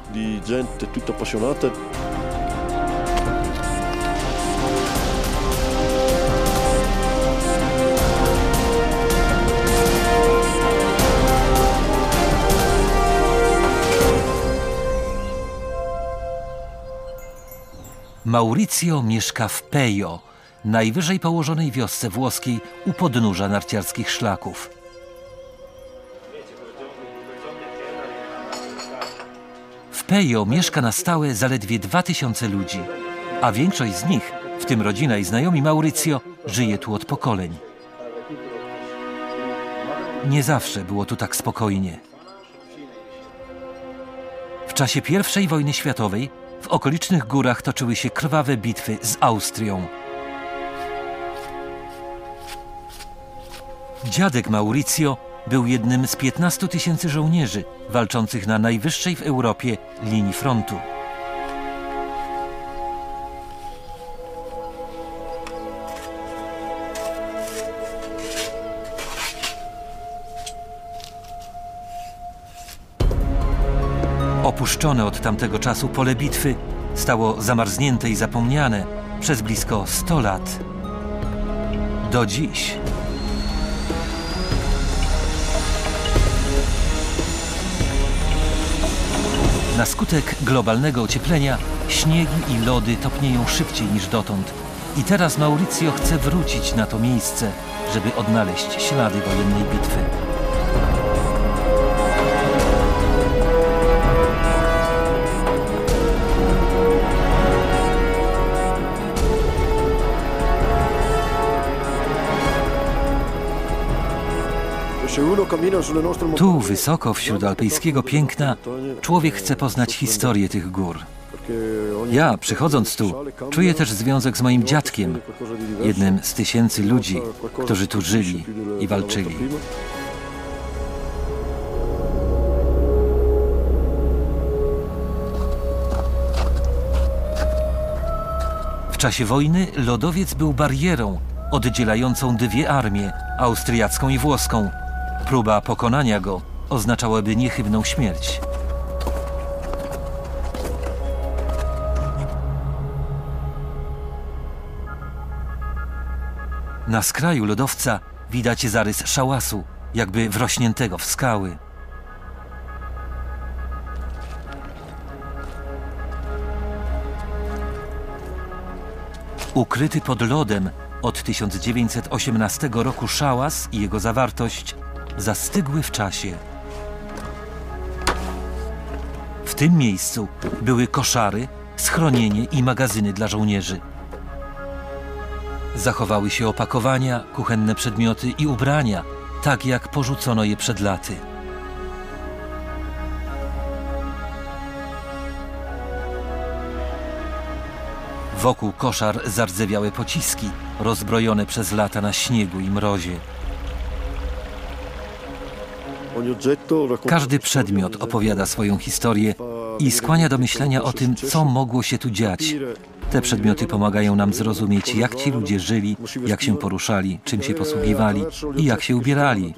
Maurizio mieszka w Pejo, najwyżej położonej wiosce włoskiej u podnóża narciarskich szlaków. W Pejo mieszka na stałe zaledwie 2000 ludzi, a większość z nich, w tym rodzina i znajomi Maurizio, żyje tu od pokoleń. Nie zawsze było tu tak spokojnie. W czasie I wojny światowej w okolicznych górach toczyły się krwawe bitwy z Austrią. Dziadek Maurizio był jednym z 15 000 żołnierzy walczących na najwyższej w Europie linii frontu. Opuszczone od tamtego czasu pole bitwy stało zamarznięte i zapomniane przez blisko 100 lat. Do dziś. Na skutek globalnego ocieplenia śniegi i lody topnieją szybciej niż dotąd. I teraz Maurizio chce wrócić na to miejsce, żeby odnaleźć ślady wojennej bitwy. Tu, wysoko wśród alpejskiego piękna, człowiek chce poznać historię tych gór. Ja, przychodząc tu, czuję też związek z moim dziadkiem, jednym z tysięcy ludzi, którzy tu żyli i walczyli. W czasie wojny lodowiec był barierą oddzielającą dwie armie, austriacką i włoską. Próba pokonania go oznaczałaby niechybną śmierć. Na skraju lodowca widać zarys szałasu, jakby wrośniętego w skały. Ukryty pod lodem od 1918 roku szałas i jego zawartość zastygły w czasie. W tym miejscu były koszary, schronienie i magazyny dla żołnierzy. Zachowały się opakowania, kuchenne przedmioty i ubrania, tak jak porzucono je przed laty. Wokół koszar zardzewiałe pociski, rozbrojone przez lata na śniegu i mrozie. Każdy przedmiot opowiada swoją historię i skłania do myślenia o tym, co mogło się tu dziać. Te przedmioty pomagają nam zrozumieć, jak ci ludzie żyli, jak się poruszali, czym się posługiwali i jak się ubierali.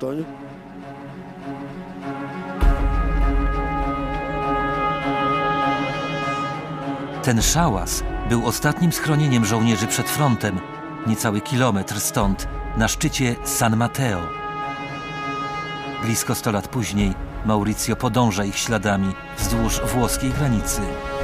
Ten szałas był ostatnim schronieniem żołnierzy przed frontem, niecały kilometr stąd, na szczycie San Mateo. Blisko 100 lat później Maurizio podąża ich śladami wzdłuż włoskiej granicy.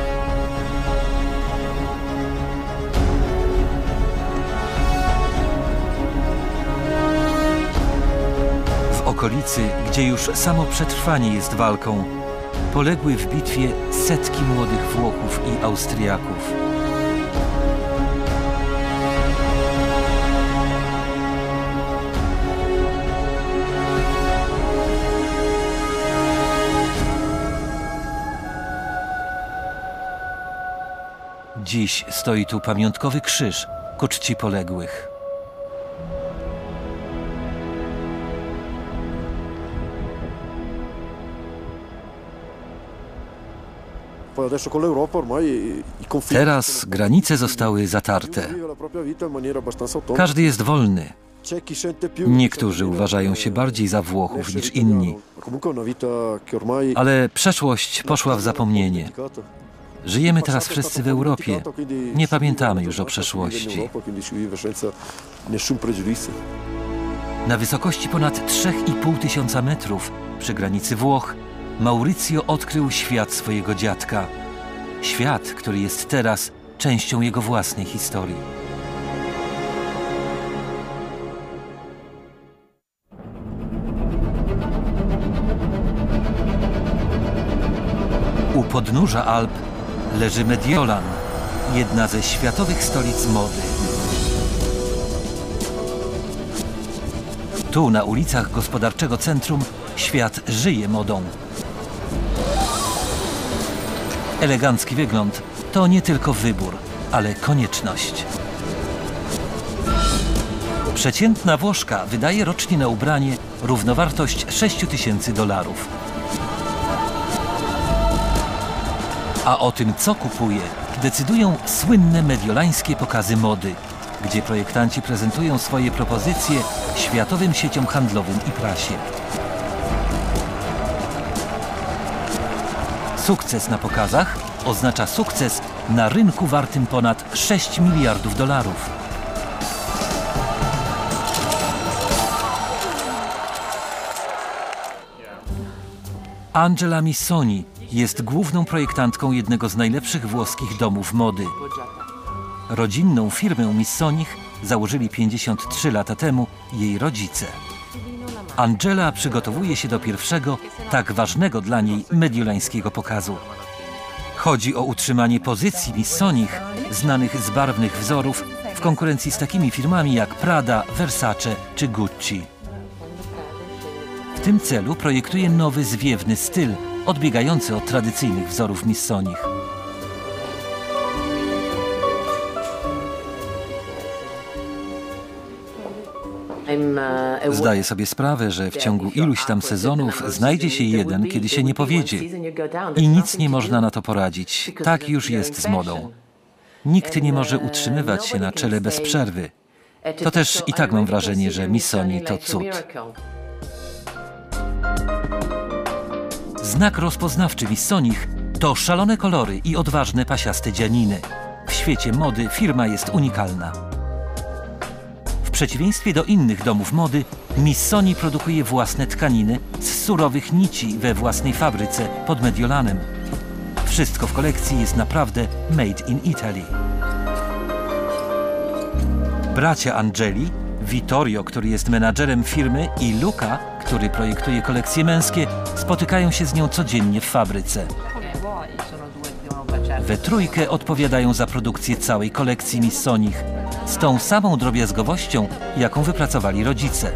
W okolicy, gdzie już samo przetrwanie jest walką, poległy w bitwie setki młodych Włochów i Austriaków. Dziś stoi tu pamiątkowy krzyż ku czci poległych. Teraz granice zostały zatarte. Każdy jest wolny. Niektórzy uważają się bardziej za Włochów niż inni. Ale przeszłość poszła w zapomnienie. Żyjemy teraz wszyscy w Europie. Nie pamiętamy już o przeszłości. Na wysokości ponad 3,5 tysiąca metrów przy granicy Włoch Maurizio odkrył świat swojego dziadka. Świat, który jest teraz częścią jego własnej historii. U podnóża Alp leży Mediolan, jedna ze światowych stolic mody. Tu, na ulicach gospodarczego centrum, świat żyje modą. Elegancki wygląd to nie tylko wybór, ale konieczność. Przeciętna Włoszka wydaje rocznie na ubranie równowartość $6000. A o tym, co kupuje, decydują słynne mediolańskie pokazy mody, gdzie projektanci prezentują swoje propozycje światowym sieciom handlowym i prasie. Sukces na pokazach oznacza sukces na rynku wartym ponad $6 miliardów. Angela Missoni jest główną projektantką jednego z najlepszych włoskich domów mody. Rodzinną firmę Missonich założyli 53 lata temu jej rodzice. Angela przygotowuje się do pierwszego, tak ważnego dla niej mediolańskiego pokazu. Chodzi o utrzymanie pozycji Missonich, znanych z barwnych wzorów, w konkurencji z takimi firmami jak Prada, Versace czy Gucci. W tym celu projektuje nowy, zwiewny styl, odbiegający od tradycyjnych wzorów Missonich. Zdaję sobie sprawę, że w ciągu iluś tam sezonów znajdzie się jeden, kiedy się nie powiedzie. I nic nie można na to poradzić. Tak już jest z modą. Nikt nie może utrzymywać się na czele bez przerwy. To też i tak mam wrażenie, że Missoni to cud. Znak rozpoznawczy Missonich to szalone kolory i odważne pasiaste dzianiny. W świecie mody firma jest unikalna. W przeciwieństwie do innych domów mody, Missoni produkuje własne tkaniny z surowych nici we własnej fabryce pod Mediolanem. Wszystko w kolekcji jest naprawdę made in Italy. Bracia Angeli, Vittorio, który jest menadżerem firmy, i Luca, który projektuje kolekcje męskie, spotykają się z nią codziennie w fabryce. We trójkę odpowiadają za produkcję całej kolekcji Missonich, z tą samą drobiazgowością, jaką wypracowali rodzice.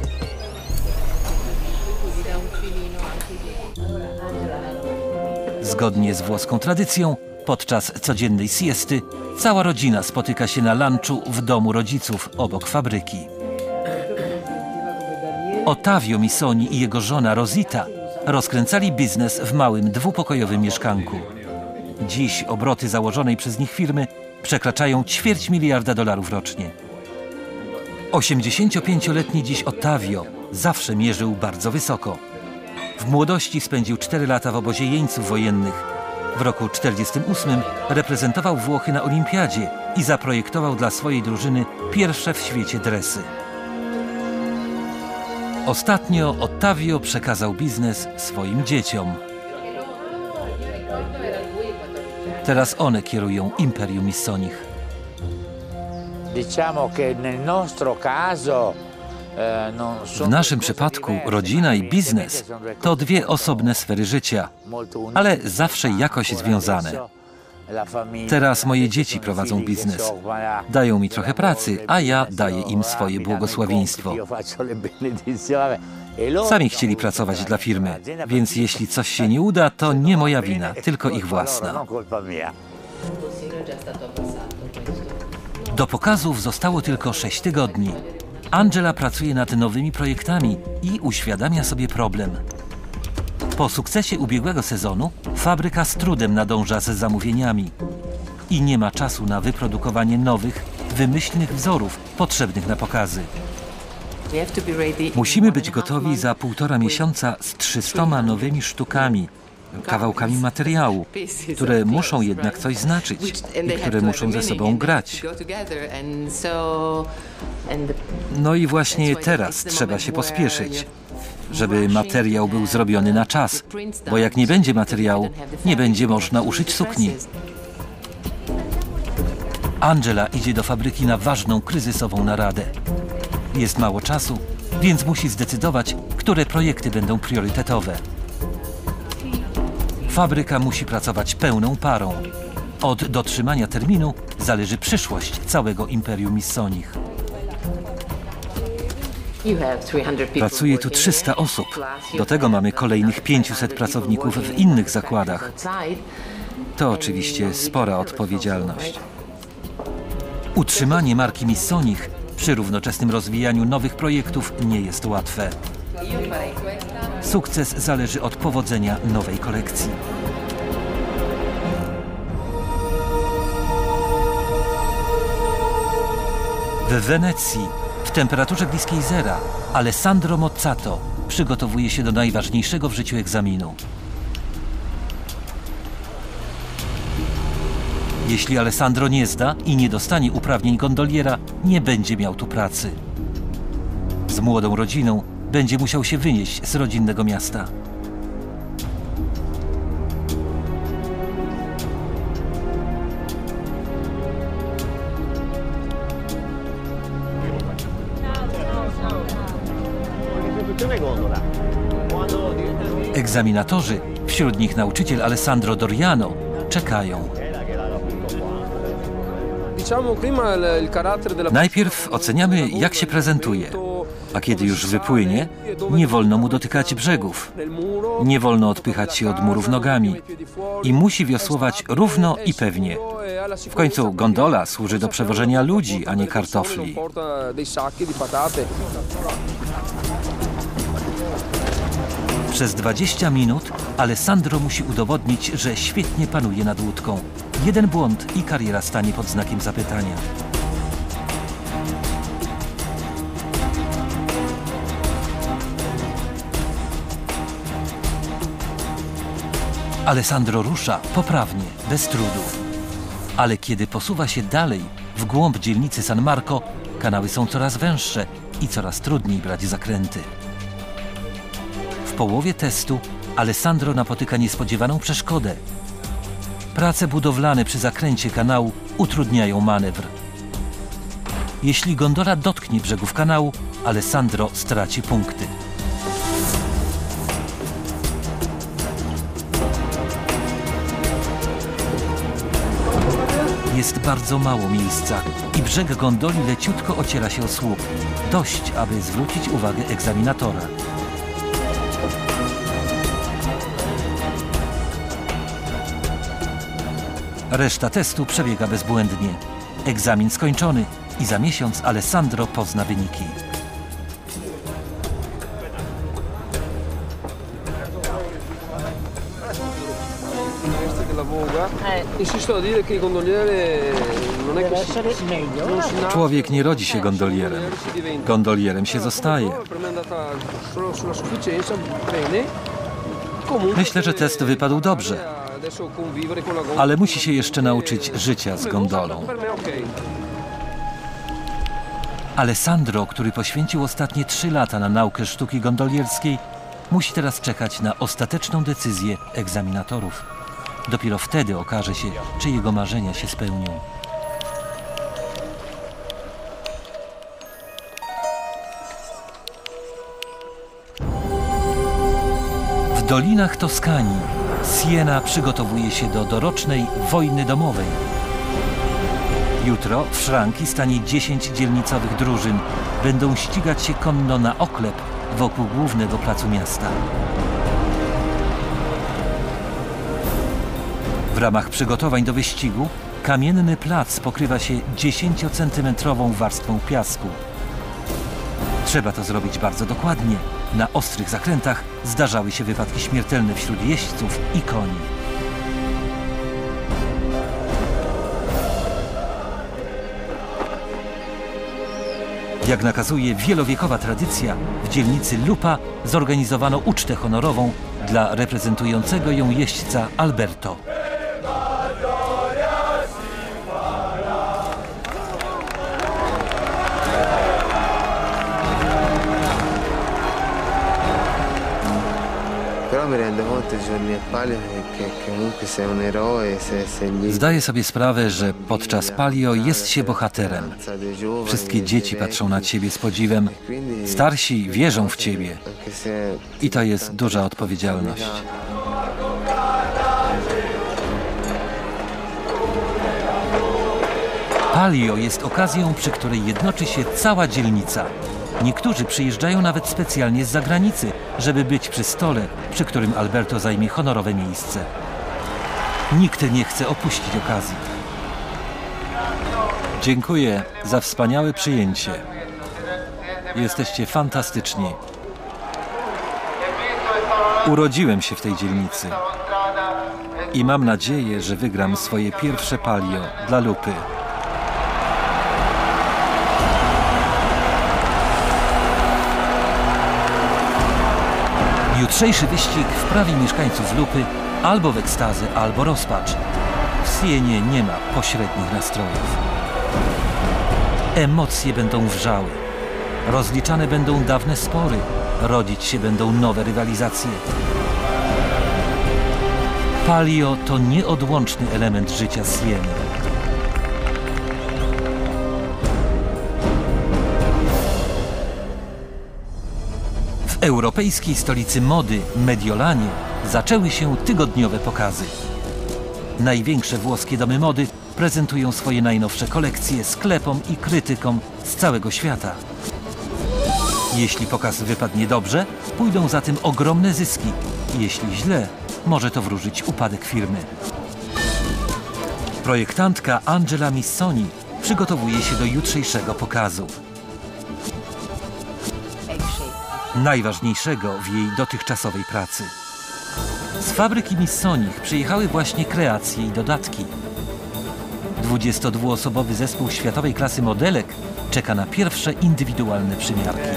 Zgodnie z włoską tradycją, podczas codziennej siesty, cała rodzina spotyka się na lunchu w domu rodziców obok fabryki. Ottavio Missoni i jego żona Rosita rozkręcali biznes w małym, dwupokojowym mieszkanku. Dziś obroty założonej przez nich firmy przekraczają $250 miliarda rocznie. 85-letni dziś Ottavio zawsze mierzył bardzo wysoko. W młodości spędził 4 lata w obozie jeńców wojennych. W roku 1948 reprezentował Włochy na olimpiadzie i zaprojektował dla swojej drużyny pierwsze w świecie dresy. Ostatnio Ottavio przekazał biznes swoim dzieciom. Teraz one kierują Imperium Missonich. W naszym przypadku rodzina i biznes to dwie osobne sfery życia, ale zawsze jakoś związane. Teraz moje dzieci prowadzą biznes. Dają mi trochę pracy, a ja daję im swoje błogosławieństwo. Sami chcieli pracować dla firmy, więc jeśli coś się nie uda, to nie moja wina, tylko ich własna. Do pokazów zostało tylko 6 tygodni. Angela pracuje nad nowymi projektami i uświadamia sobie problem. Po sukcesie ubiegłego sezonu fabryka z trudem nadąża z zamówieniami i nie ma czasu na wyprodukowanie nowych, wymyślnych wzorów potrzebnych na pokazy. Musimy być gotowi za 1,5 miesiąca z 300 nowymi sztukami, kawałkami materiału, które muszą jednak coś znaczyć i które muszą ze sobą grać. No i właśnie teraz trzeba się pospieszyć, żeby materiał był zrobiony na czas, bo jak nie będzie materiału, nie będzie można uszyć sukni. Angela idzie do fabryki na ważną, kryzysową naradę. Jest mało czasu, więc musi zdecydować, które projekty będą priorytetowe. Fabryka musi pracować pełną parą. Od dotrzymania terminu zależy przyszłość całego Imperium Missonich. Pracuje tu 300 osób. Do tego mamy kolejnych 500 pracowników w innych zakładach. To oczywiście spora odpowiedzialność. Utrzymanie marki Missonich przy równoczesnym rozwijaniu nowych projektów nie jest łatwe. Sukces zależy od powodzenia nowej kolekcji. W Wenecji, w temperaturze bliskiej zera, Alessandro Mozzato przygotowuje się do najważniejszego w życiu egzaminu. Jeśli Alessandro nie zda i nie dostanie uprawnień gondoliera, nie będzie miał tu pracy. Z młodą rodziną będzie musiał się wynieść z rodzinnego miasta. Egzaminatorzy, wśród nich nauczyciel Alessandro Doriano, czekają. Najpierw oceniamy, jak się prezentuje, a kiedy już wypłynie, nie wolno mu dotykać brzegów, nie wolno odpychać się od murów nogami i musi wiosłować równo i pewnie. W końcu gondola służy do przewożenia ludzi, a nie kartofli. Przez 20 minut Alessandro musi udowodnić, że świetnie panuje nad łódką. Jeden błąd i kariera stanie pod znakiem zapytania. Alessandro rusza poprawnie, bez trudu. Ale kiedy posuwa się dalej, w głąb dzielnicy San Marco, kanały są coraz węższe i coraz trudniej brać zakręty. W połowie testu Alessandro napotyka niespodziewaną przeszkodę. Prace budowlane przy zakręcie kanału utrudniają manewr. Jeśli gondola dotknie brzegów kanału, Alessandro straci punkty. Jest bardzo mało miejsca i brzeg gondoli leciutko ociera się o słup. Dość, aby zwrócić uwagę egzaminatora. Reszta testu przebiega bezbłędnie. Egzamin skończony i za miesiąc Alessandro pozna wyniki. della Voga, insisto a dire che il gondoliere non è che non si nasce, Człowiek nie rodzi się gondolierem. si diventa. Gondolierem się zostaje. Per me è andata solo sulla sufficienza, bene. Comunque, Myślę, że test wypadł dobrze, adesso convivere con la gondola. ale musi się jeszcze nauczyć życia z gondolą. Per me okej. Alessandro, który poświęcił ostatnie 3 lata na naukę sztuki gondolierskiej, musi teraz czekać na ostateczną decyzję egzaminatorów. Dopiero wtedy okaże się, czy jego marzenia się spełnią. W dolinach Toskanii Siena przygotowuje się do dorocznej wojny domowej. Jutro w szranki stanie 10 dzielnicowych drużyn. Będą ścigać się konno na oklep wokół głównego placu miasta. W ramach przygotowań do wyścigu kamienny plac pokrywa się 10-centymetrową warstwą piasku. Trzeba to zrobić bardzo dokładnie. Na ostrych zakrętach zdarzały się wypadki śmiertelne wśród jeźdźców i koni. Jak nakazuje wielowiekowa tradycja, w dzielnicy Lupa zorganizowano ucztę honorową dla reprezentującego ją jeźdźca Alberto. Però mi rendo conto i giorni a palio che comunque sei un eroe, sei lì. Zdaję sobie sprawę, że podczas palio jest się bohaterem. Wszystkie dzieci patrzą na ciebie z podziwem, starsi wierzą w ciebie i to jest duża odpowiedzialność. Palio jest okazją, przy której jednoczy się cała dzielnica. Niektórzy przyjeżdżają nawet specjalnie z zagranicy, żeby być przy stole, przy którym Alberto zajmie honorowe miejsce. Nikt nie chce opuścić okazji. Dziękuję za wspaniałe przyjęcie. Jesteście fantastyczni. Urodziłem się w tej dzielnicy i mam nadzieję, że wygram swoje pierwsze palio dla Lupy. Jutrzejszy wyścig wprawi mieszkańców Lupy albo w ekstazę, albo rozpacz. W Sienie nie ma pośrednich nastrojów. Emocje będą wrzały. Rozliczane będą dawne spory. Rodzić się będą nowe rywalizacje. Palio to nieodłączny element życia Sieny. W europejskiej stolicy mody, Mediolanie, zaczęły się tygodniowe pokazy. Największe włoskie domy mody prezentują swoje najnowsze kolekcje sklepom i krytykom z całego świata. Jeśli pokaz wypadnie dobrze, pójdą za tym ogromne zyski. Jeśli źle, może to wróżyć upadek firmy. Projektantka Angela Missoni przygotowuje się do jutrzejszego pokazu. Najważniejszego w jej dotychczasowej pracy. Z fabryki Missonich przyjechały właśnie kreacje i dodatki. 22-osobowy zespół światowej klasy modelek czeka na pierwsze indywidualne przymiarki.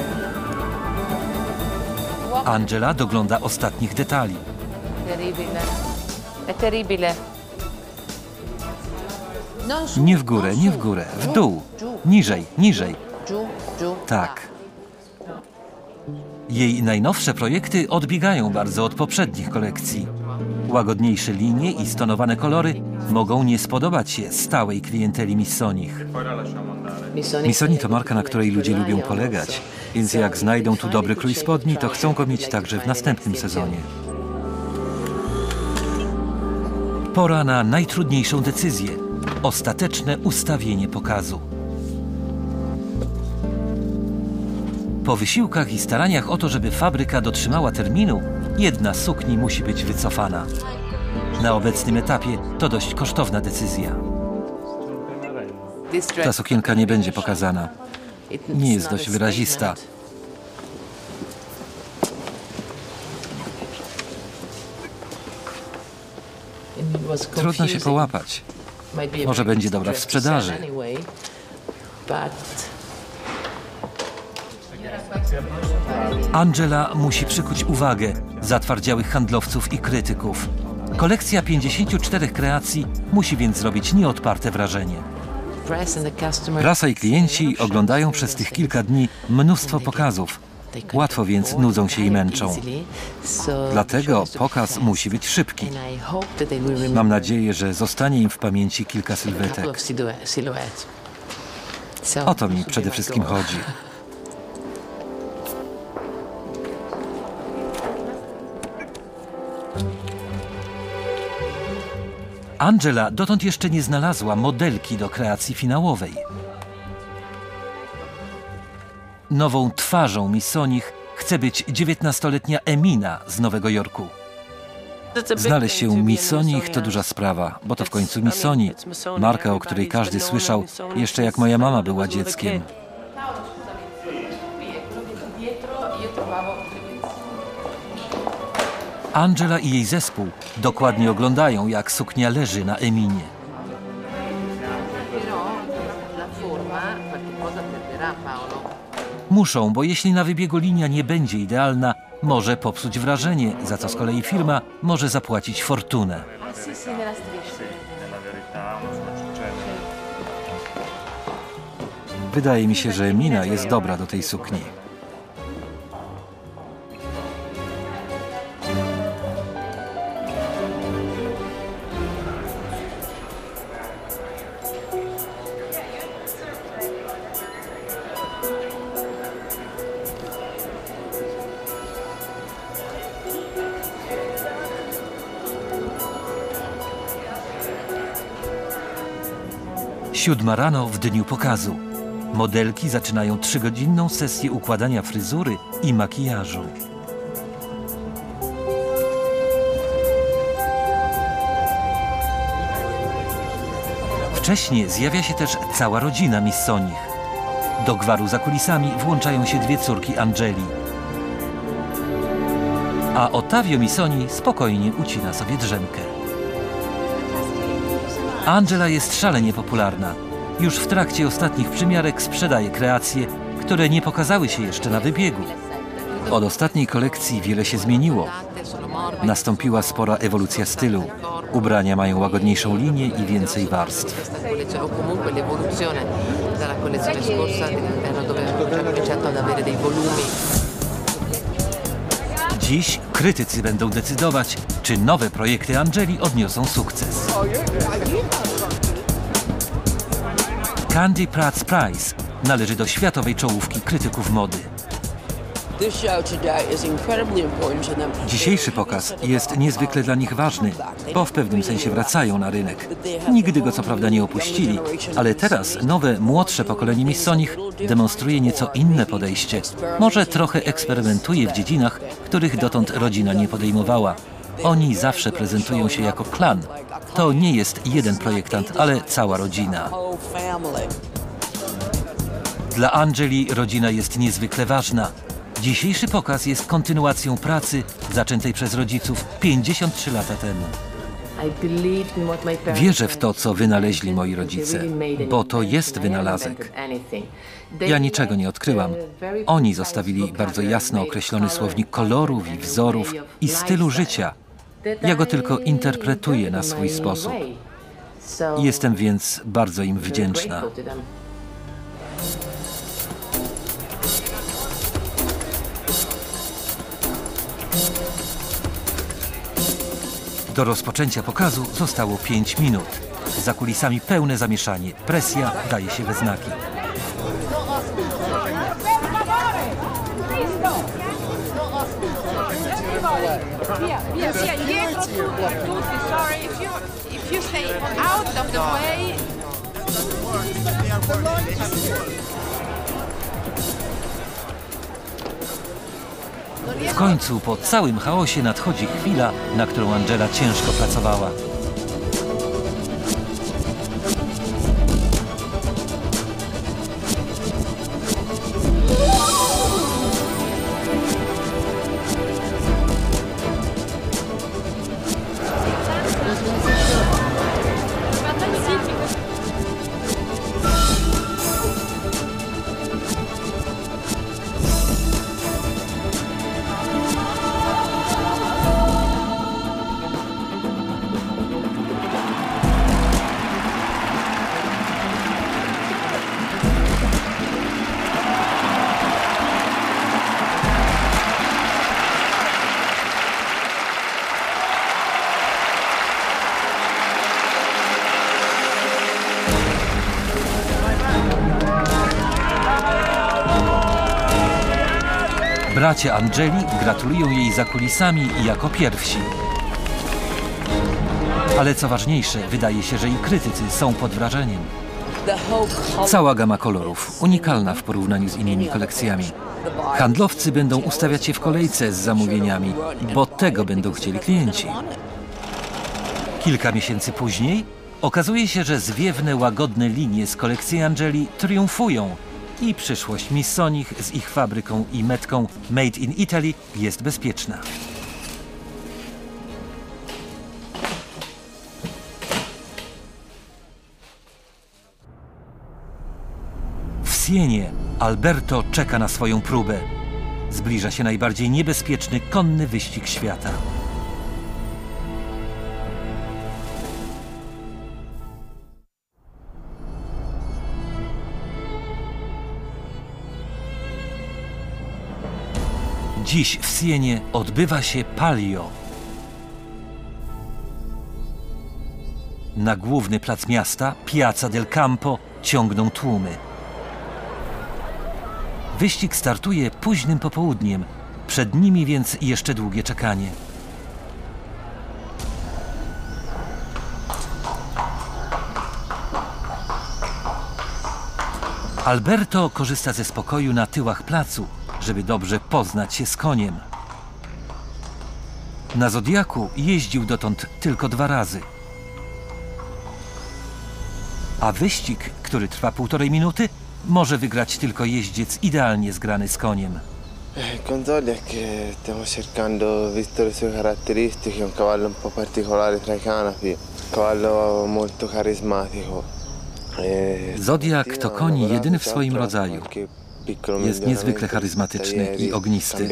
Angela dogląda ostatnich detali. Nie w górę, nie w górę, w dół, niżej, niżej. Tak. Jej najnowsze projekty odbiegają bardzo od poprzednich kolekcji. Łagodniejsze linie i stonowane kolory mogą nie spodobać się stałej klienteli Missonich. Missoni to marka, na której ludzie lubią polegać, więc jak znajdą tu dobry krój spodni, to chcą go mieć także w następnym sezonie. Pora na najtrudniejszą decyzję – ostateczne ustawienie pokazu. Po wysiłkach i staraniach o to, żeby fabryka dotrzymała terminu, jedna z sukni musi być wycofana. Na obecnym etapie to dość kosztowna decyzja. Ta sukienka nie będzie pokazana. Nie jest dość wyrazista. Trudno się połapać. Może będzie dobra w sprzedaży. Angela musi przykuć uwagę zatwardziałych handlowców i krytyków. Kolekcja 54 kreacji musi więc zrobić nieodparte wrażenie. Prasa i klienci oglądają przez tych kilka dni mnóstwo pokazów. Łatwo więc nudzą się i męczą. Dlatego pokaz musi być szybki. Mam nadzieję, że zostanie im w pamięci kilka sylwetek. O to mi przede wszystkim chodzi. Angela dotąd jeszcze nie znalazła modelki do kreacji finałowej. Nową twarzą Missonich chce być 19-letnia Emina z Nowego Jorku. Znaleźć się Missonich to duża sprawa, bo to w końcu Missoni, marka, o której każdy słyszał jeszcze jak moja mama była dzieckiem. Angela i jej zespół dokładnie oglądają, jak suknia leży na Eminie. Muszą, bo jeśli na wybiegu linia nie będzie idealna, może popsuć wrażenie, za co z kolei firma może zapłacić fortunę. Wydaje mi się, że Emina jest dobra do tej sukni. Siódma rano w dniu pokazu. Modelki zaczynają 3-godzinną sesję układania fryzury i makijażu. Wcześniej zjawia się też cała rodzina Missonich. Do gwaru za kulisami włączają się 2 córki Angeli. A Ottavio Missoni spokojnie ucina sobie drzemkę. Angela jest szalenie popularna. Już w trakcie ostatnich przymiarek sprzedaje kreacje, które nie pokazały się jeszcze na wybiegu. Od ostatniej kolekcji wiele się zmieniło. Nastąpiła spora ewolucja stylu. Ubrania mają łagodniejszą linię i więcej warstw. Dziś krytycy będą decydować, czy nowe projekty Angeli odniosą sukces. Candy Pratt's Prize należy do światowej czołówki krytyków mody. Dzisiejszy pokaz jest niezwykle dla nich ważny, bo w pewnym sensie wracają na rynek. Nigdy go co prawda nie opuścili, ale teraz nowe, młodsze pokolenie Missonich demonstruje nieco inne podejście. Może trochę eksperymentuje w dziedzinach, których dotąd rodzina nie podejmowała. Oni zawsze prezentują się jako klan. To nie jest jeden projektant, ale cała rodzina. Dla Angeli rodzina jest niezwykle ważna. Dzisiejszy pokaz jest kontynuacją pracy zaczętej przez rodziców 53 lata temu. Wierzę w to, co wynaleźli moi rodzice, bo to jest wynalazek. Ja niczego nie odkryłam. Oni zostawili bardzo jasno określony słownik kolorów i wzorów i stylu życia. Ja go tylko interpretuję na swój sposób. Jestem więc bardzo im wdzięczna. Do rozpoczęcia pokazu zostało 5 minut. Za kulisami pełne zamieszanie. Presja daje się we znaki. W końcu po całym chaosie nadchodzi chwila, na którą Angela ciężko pracowała. Bracia Angeli gratulują jej za kulisami i jako pierwsi. Ale co ważniejsze, wydaje się, że i krytycy są pod wrażeniem. Cała gama kolorów, unikalna w porównaniu z innymi kolekcjami. Handlowcy będą ustawiać się w kolejce z zamówieniami, bo tego będą chcieli klienci. Kilka miesięcy później okazuje się, że zwiewne, łagodne linie z kolekcji Angeli triumfują i przyszłość Missonich z ich fabryką i metką Made in Italy jest bezpieczna. W Sienie Alberto czeka na swoją próbę. Zbliża się najbardziej niebezpieczny konny wyścig świata. Dziś w Sienie odbywa się Palio. Na główny plac miasta, Piazza del Campo, ciągną tłumy. Wyścig startuje późnym popołudniem, przed nimi więc jeszcze długie czekanie. Alberto korzysta ze spokoju na tyłach placu, żeby dobrze poznać się z koniem. Na Zodiaku jeździł dotąd tylko 2 razy. A wyścig, który trwa 1,5 minuty, może wygrać tylko jeździec idealnie zgrany z koniem. Con Zodiac stiamo cercando, visto le sue caratteristiche, un cavallo un po' particolare tra i canapi, cavallo molto carismatico. Zodiak to koń jedyny w swoim rodzaju. Jest niezwykle charyzmatyczny i ognisty.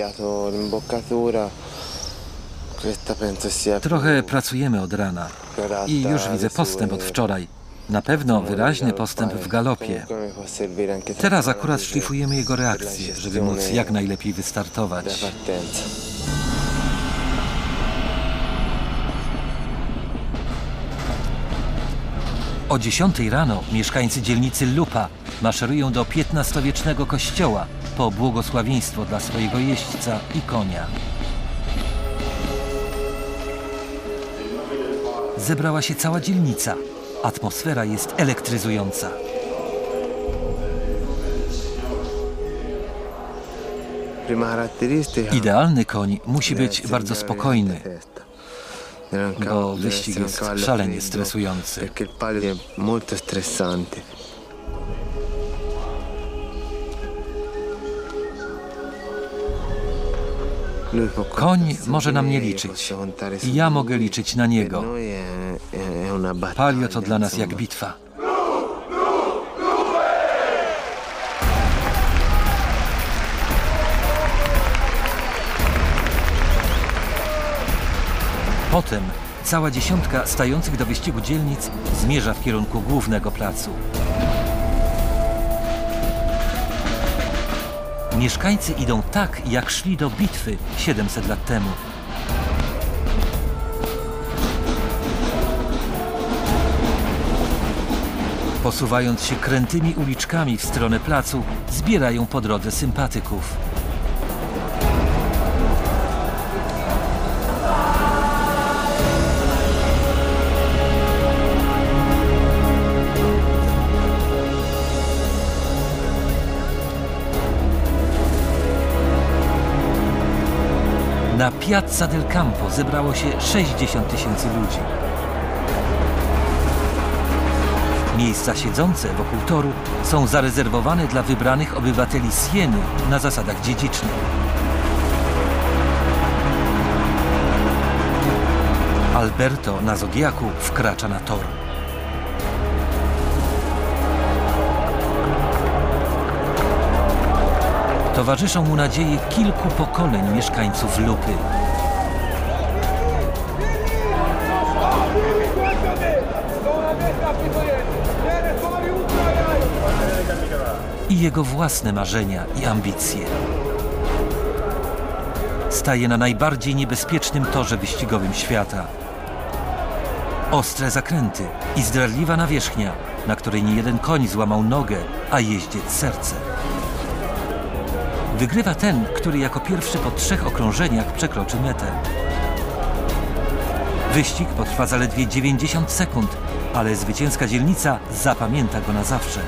Trochę pracujemy od rana i już widzę postęp od wczoraj. Na pewno wyraźny postęp w galopie. Teraz akurat szlifujemy jego reakcję, żeby móc jak najlepiej wystartować. O 10 rano mieszkańcy dzielnicy Lupa maszerują do XV-wiecznego kościoła po błogosławieństwo dla swojego jeźdźca i konia. Zebrała się cała dzielnica. Atmosfera jest elektryzująca. Idealny koń musi być bardzo spokojny, bo wyścig jest szalenie stresujący. Koń może na mnie liczyć i ja mogę liczyć na niego. Palio to dla nas jak bitwa. Potem cała dziesiątka stających do wyścigu dzielnic zmierza w kierunku głównego placu. Mieszkańcy idą tak, jak szli do bitwy 700 lat temu. Posuwając się krętymi uliczkami w stronę placu, zbierają po drodze sympatyków. Na Piazza del Campo zebrało się 60 000 ludzi. Miejsca siedzące wokół toru są zarezerwowane dla wybranych obywateli Sieny na zasadach dziedzicznych. Alberto na Zodiaku wkracza na tor. Towarzyszą mu nadzieje kilku pokoleń mieszkańców Lupy. I jego własne marzenia i ambicje. Staje na najbardziej niebezpiecznym torze wyścigowym świata. Ostre zakręty i zdradliwa nawierzchnia, na której niejeden koń złamał nogę, a jeździec serce. Wygrywa ten, który jako pierwszy po 3 okrążeniach przekroczy metę. Wyścig potrwa zaledwie 90 sekund, ale zwycięska dzielnica zapamięta go na zawsze.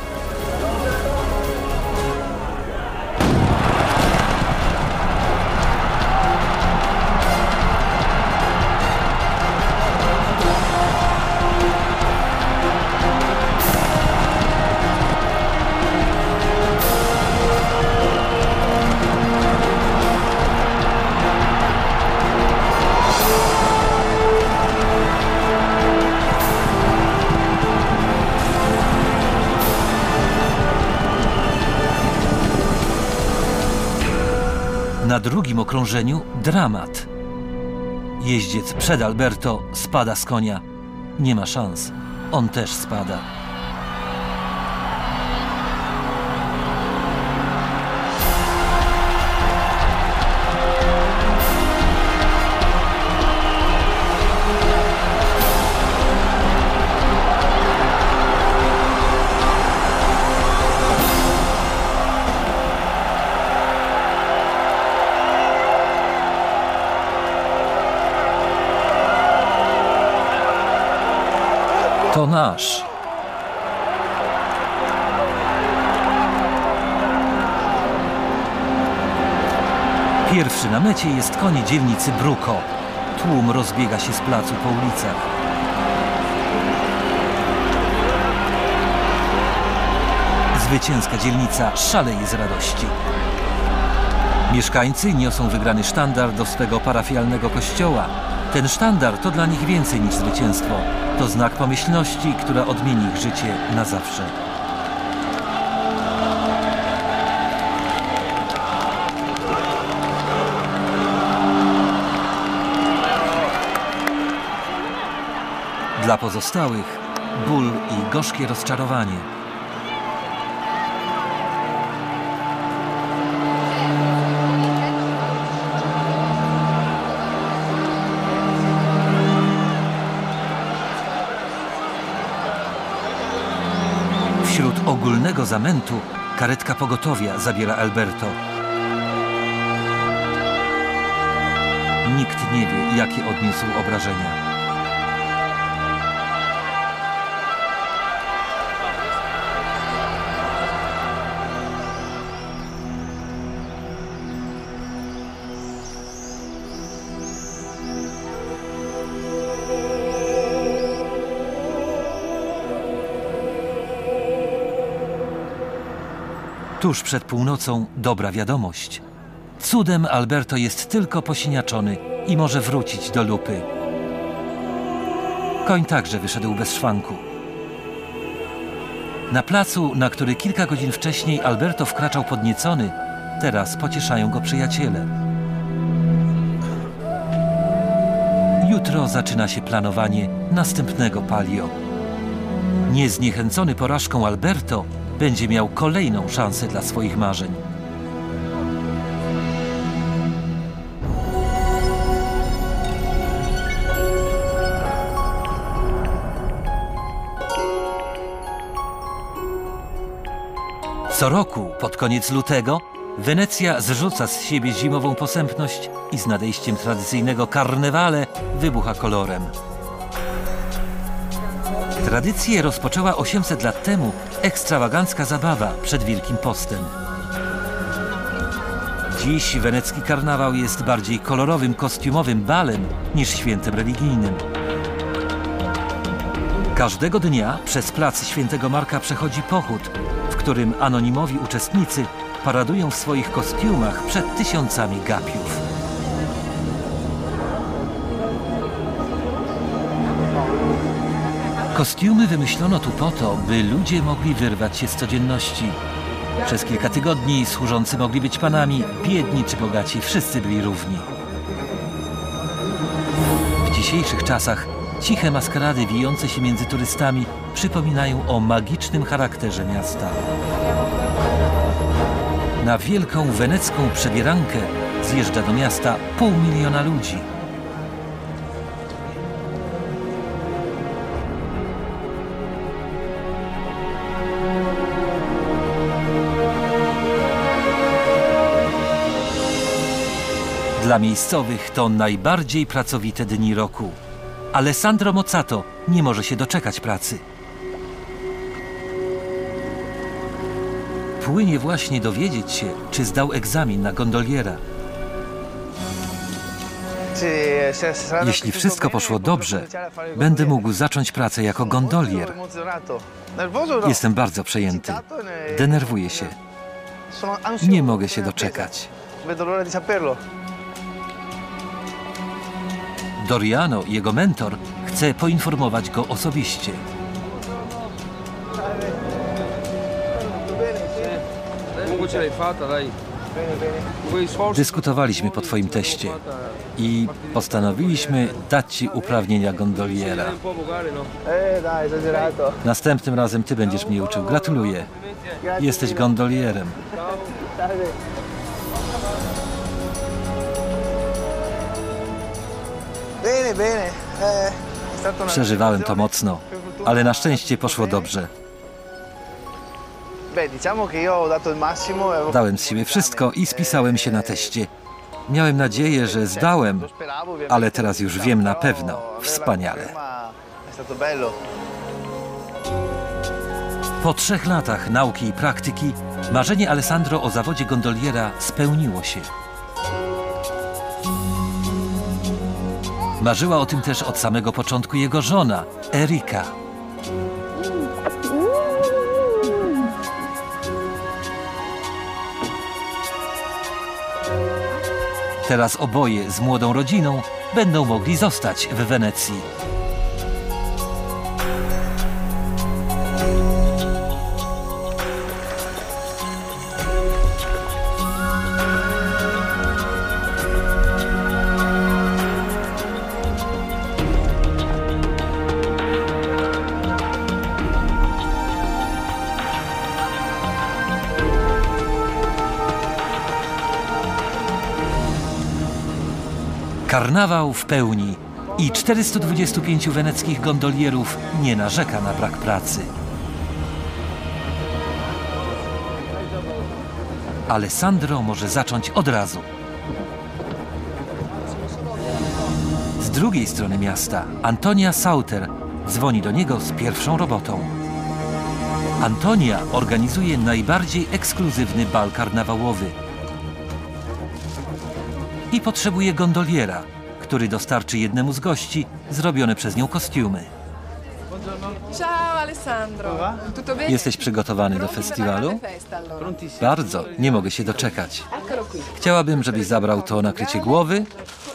Na drugim okrążeniu dramat. Jeździec przed Alberto spada z konia. Nie ma szans. On też spada. To nasz. Pierwszy na mecie jest koń dzielnicy Bruco. Tłum rozbiega się z placu po ulicach. Zwycięska dzielnica szaleje z radości. Mieszkańcy niosą wygrany sztandar do swego parafialnego kościoła. Ten sztandar to dla nich więcej niż zwycięstwo. To znak pomyślności, która odmieni ich życie na zawsze. Dla pozostałych ból i gorzkie rozczarowanie. Wśród ogólnego zamętu karetka pogotowia zabiera Alberto. Nikt nie wie, jakie odniósł obrażenia. Tuż przed północą dobra wiadomość. Cudem Alberto jest tylko posiniaczony i może wrócić do lupy. Koń także wyszedł bez szwanku. Na placu, na który kilka godzin wcześniej Alberto wkraczał podniecony, teraz pocieszają go przyjaciele. Jutro zaczyna się planowanie następnego palio. Niezniechęcony porażką Alberto będzie miał kolejną szansę dla swoich marzeń. Co roku, pod koniec lutego, Wenecja zrzuca z siebie zimową posępność i z nadejściem tradycyjnego karnewale wybucha kolorem. Tradycję rozpoczęła 800 lat temu ekstrawagancka zabawa przed Wielkim Postem. Dziś wenecki karnawał jest bardziej kolorowym, kostiumowym balem niż świętem religijnym. Każdego dnia przez plac Świętego Marka przechodzi pochód, w którym anonimowi uczestnicy paradują w swoich kostiumach przed tysiącami gapiów. Kostiumy wymyślono tu po to, by ludzie mogli wyrwać się z codzienności. Przez kilka tygodni służący mogli być panami, biedni czy bogaci, wszyscy byli równi. W dzisiejszych czasach ciche maskarady wijące się między turystami przypominają o magicznym charakterze miasta. Na wielką wenecką przebierankę zjeżdża do miasta 500 000 ludzi. Dla miejscowych to najbardziej pracowite dni roku. Alessandro Mozzato nie może się doczekać pracy. Płynie właśnie dowiedzieć się, czy zdał egzamin na gondoliera. Jeśli wszystko poszło dobrze, będę mógł zacząć pracę jako gondolier. Jestem bardzo przejęty. Denerwuję się. Nie mogę się doczekać. Doriano, jego mentor, chce poinformować go osobiście. Dyskutowaliśmy po twoim teście i postanowiliśmy dać ci uprawnienia gondoliera. Następnym razem ty będziesz mnie uczył. Gratuluję. Jesteś gondolierem. Przeżywałem to mocno, ale na szczęście poszło dobrze. Dałem z siebie wszystko i spisałem się na teście. Miałem nadzieję, że zdałem, ale teraz już wiem na pewno. Wspaniale. Po 3 latach nauki i praktyki marzenie Alessandro o zawodzie gondoliera spełniło się. Marzyła o tym też od samego początku jego żona, Erika. Teraz oboje z młodą rodziną będą mogli zostać w Wenecji. Karnawał w pełni i 425 weneckich gondolierów nie narzeka na brak pracy. Alessandro może zacząć od razu. Z drugiej strony miasta Antonia Sauter dzwoni do niego z pierwszą robotą. Antonia organizuje najbardziej ekskluzywny bal karnawałowy i potrzebuje gondoliera, który dostarczy jednemu z gości zrobione przez nią kostiumy. Ciao Alessandro. Tutto bene? Jesteś przygotowany do festiwalu? Bardzo, nie mogę się doczekać. Chciałabym, żebyś zabrał to nakrycie głowy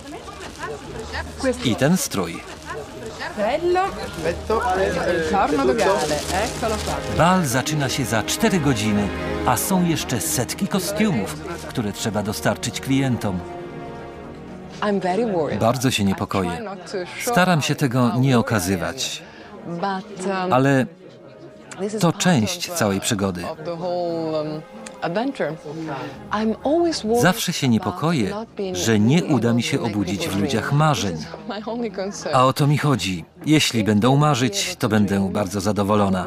i ten strój. Bello. Il corno dogale, eccolo qua. Bal zaczyna się za 4 godziny, a są jeszcze setki kostiumów, które trzeba dostarczyć klientom. I'm very worried. Bardzo się niepokoję. Staram się tego nie okazywać, ale to część całej przygody. Zawsze się niepokoję, że nie uda mi się obudzić w ludziach marzeń. A o to mi chodzi. Jeśli będą marzyć, to będę bardzo zadowolona.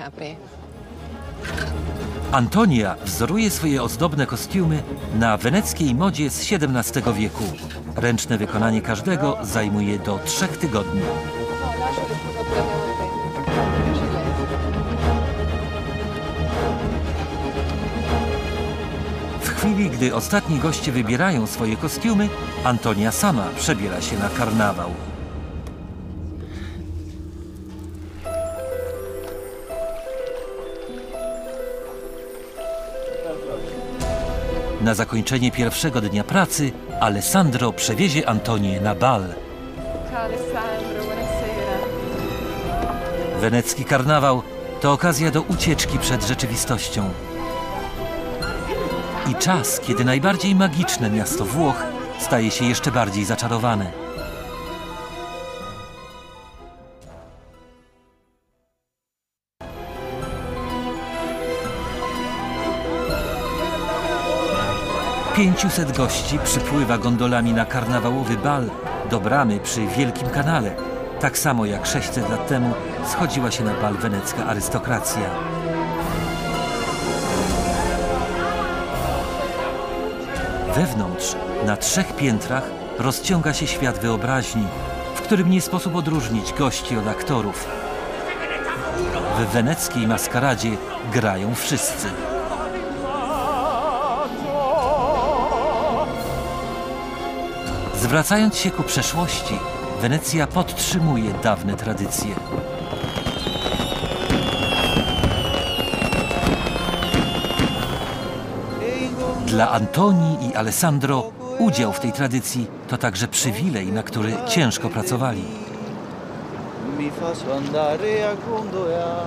Antonia wzoruje swoje ozdobne kostiumy na weneckiej modzie z XVII wieku. Ręczne wykonanie każdego zajmuje do 3 tygodni. W chwili, gdy ostatni goście wybierają swoje kostiumy, Antonia sama przebiera się na karnawał. Na zakończenie pierwszego dnia pracy Alessandro przewiezie Antonię na bal. Ciao Alessandro, buonasera. Wenecki karnawał to okazja do ucieczki przed rzeczywistością. I czas, kiedy najbardziej magiczne miasto Włoch staje się jeszcze bardziej zaczarowane. Pięciuset gości przypływa gondolami na karnawałowy bal do bramy przy Wielkim Kanale, tak samo jak 600 lat temu schodziła się na bal wenecka arystokracja. Wewnątrz, na 3 piętrach, rozciąga się świat wyobraźni, w którym nie sposób odróżnić gości od aktorów. W weneckiej maskaradzie grają wszyscy. Zwracając się ku przeszłości, Wenecja podtrzymuje dawne tradycje. Dla Antoni i Alessandro udział w tej tradycji to także przywilej, na który ciężko pracowali. Mi faccio andare a Gondola.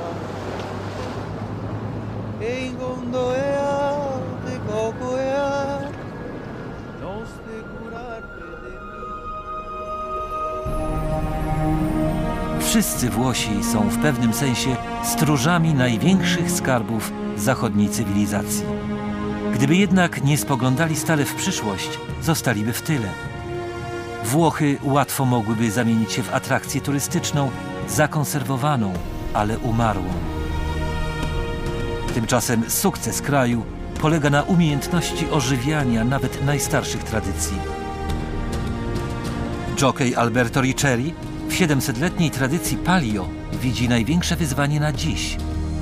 E in Gondola de cocoa. Non ste curarte de mi. Wszyscy Włosi są w pewnym sensie stróżami największych skarbów zachodniej cywilizacji. Gdyby jednak nie spoglądali stale w przyszłość, zostaliby w tyle. Włochy łatwo mogłyby zamienić się w atrakcję turystyczną, zakonserwowaną, ale umarłą. Tymczasem sukces kraju polega na umiejętności ożywiania nawet najstarszych tradycji. Jockey Alberto Riccieri w 700-letniej tradycji palio widzi największe wyzwanie na dziś.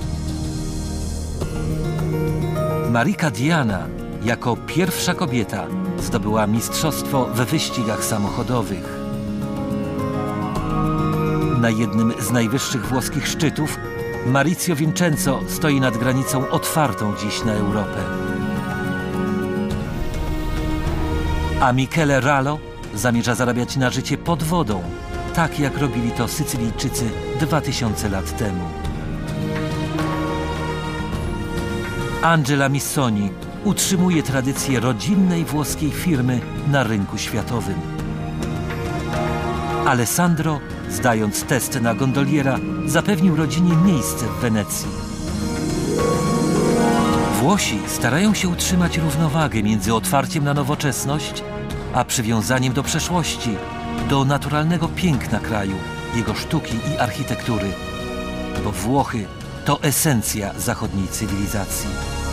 Marika Diana jako pierwsza kobieta zdobyła mistrzostwo we wyścigach samochodowych. Na jednym z najwyższych włoskich szczytów Maurizio Vincenzo stoi nad granicą otwartą dziś na Europę. A Michele Rallo zamierza zarabiać na życie pod wodą, tak jak robili to Sycylijczycy 2000 lat temu. Angela Missoni utrzymuje tradycję rodzinnej włoskiej firmy na rynku światowym. Alessandro, zdając test na gondoliera, zapewnił rodzinie miejsce w Wenecji. Włosi starają się utrzymać równowagę między otwarciem na nowoczesność, a przywiązaniem do przeszłości, do naturalnego piękna kraju, jego sztuki i architektury, bo Włochy to esencja zachodniej cywilizacji.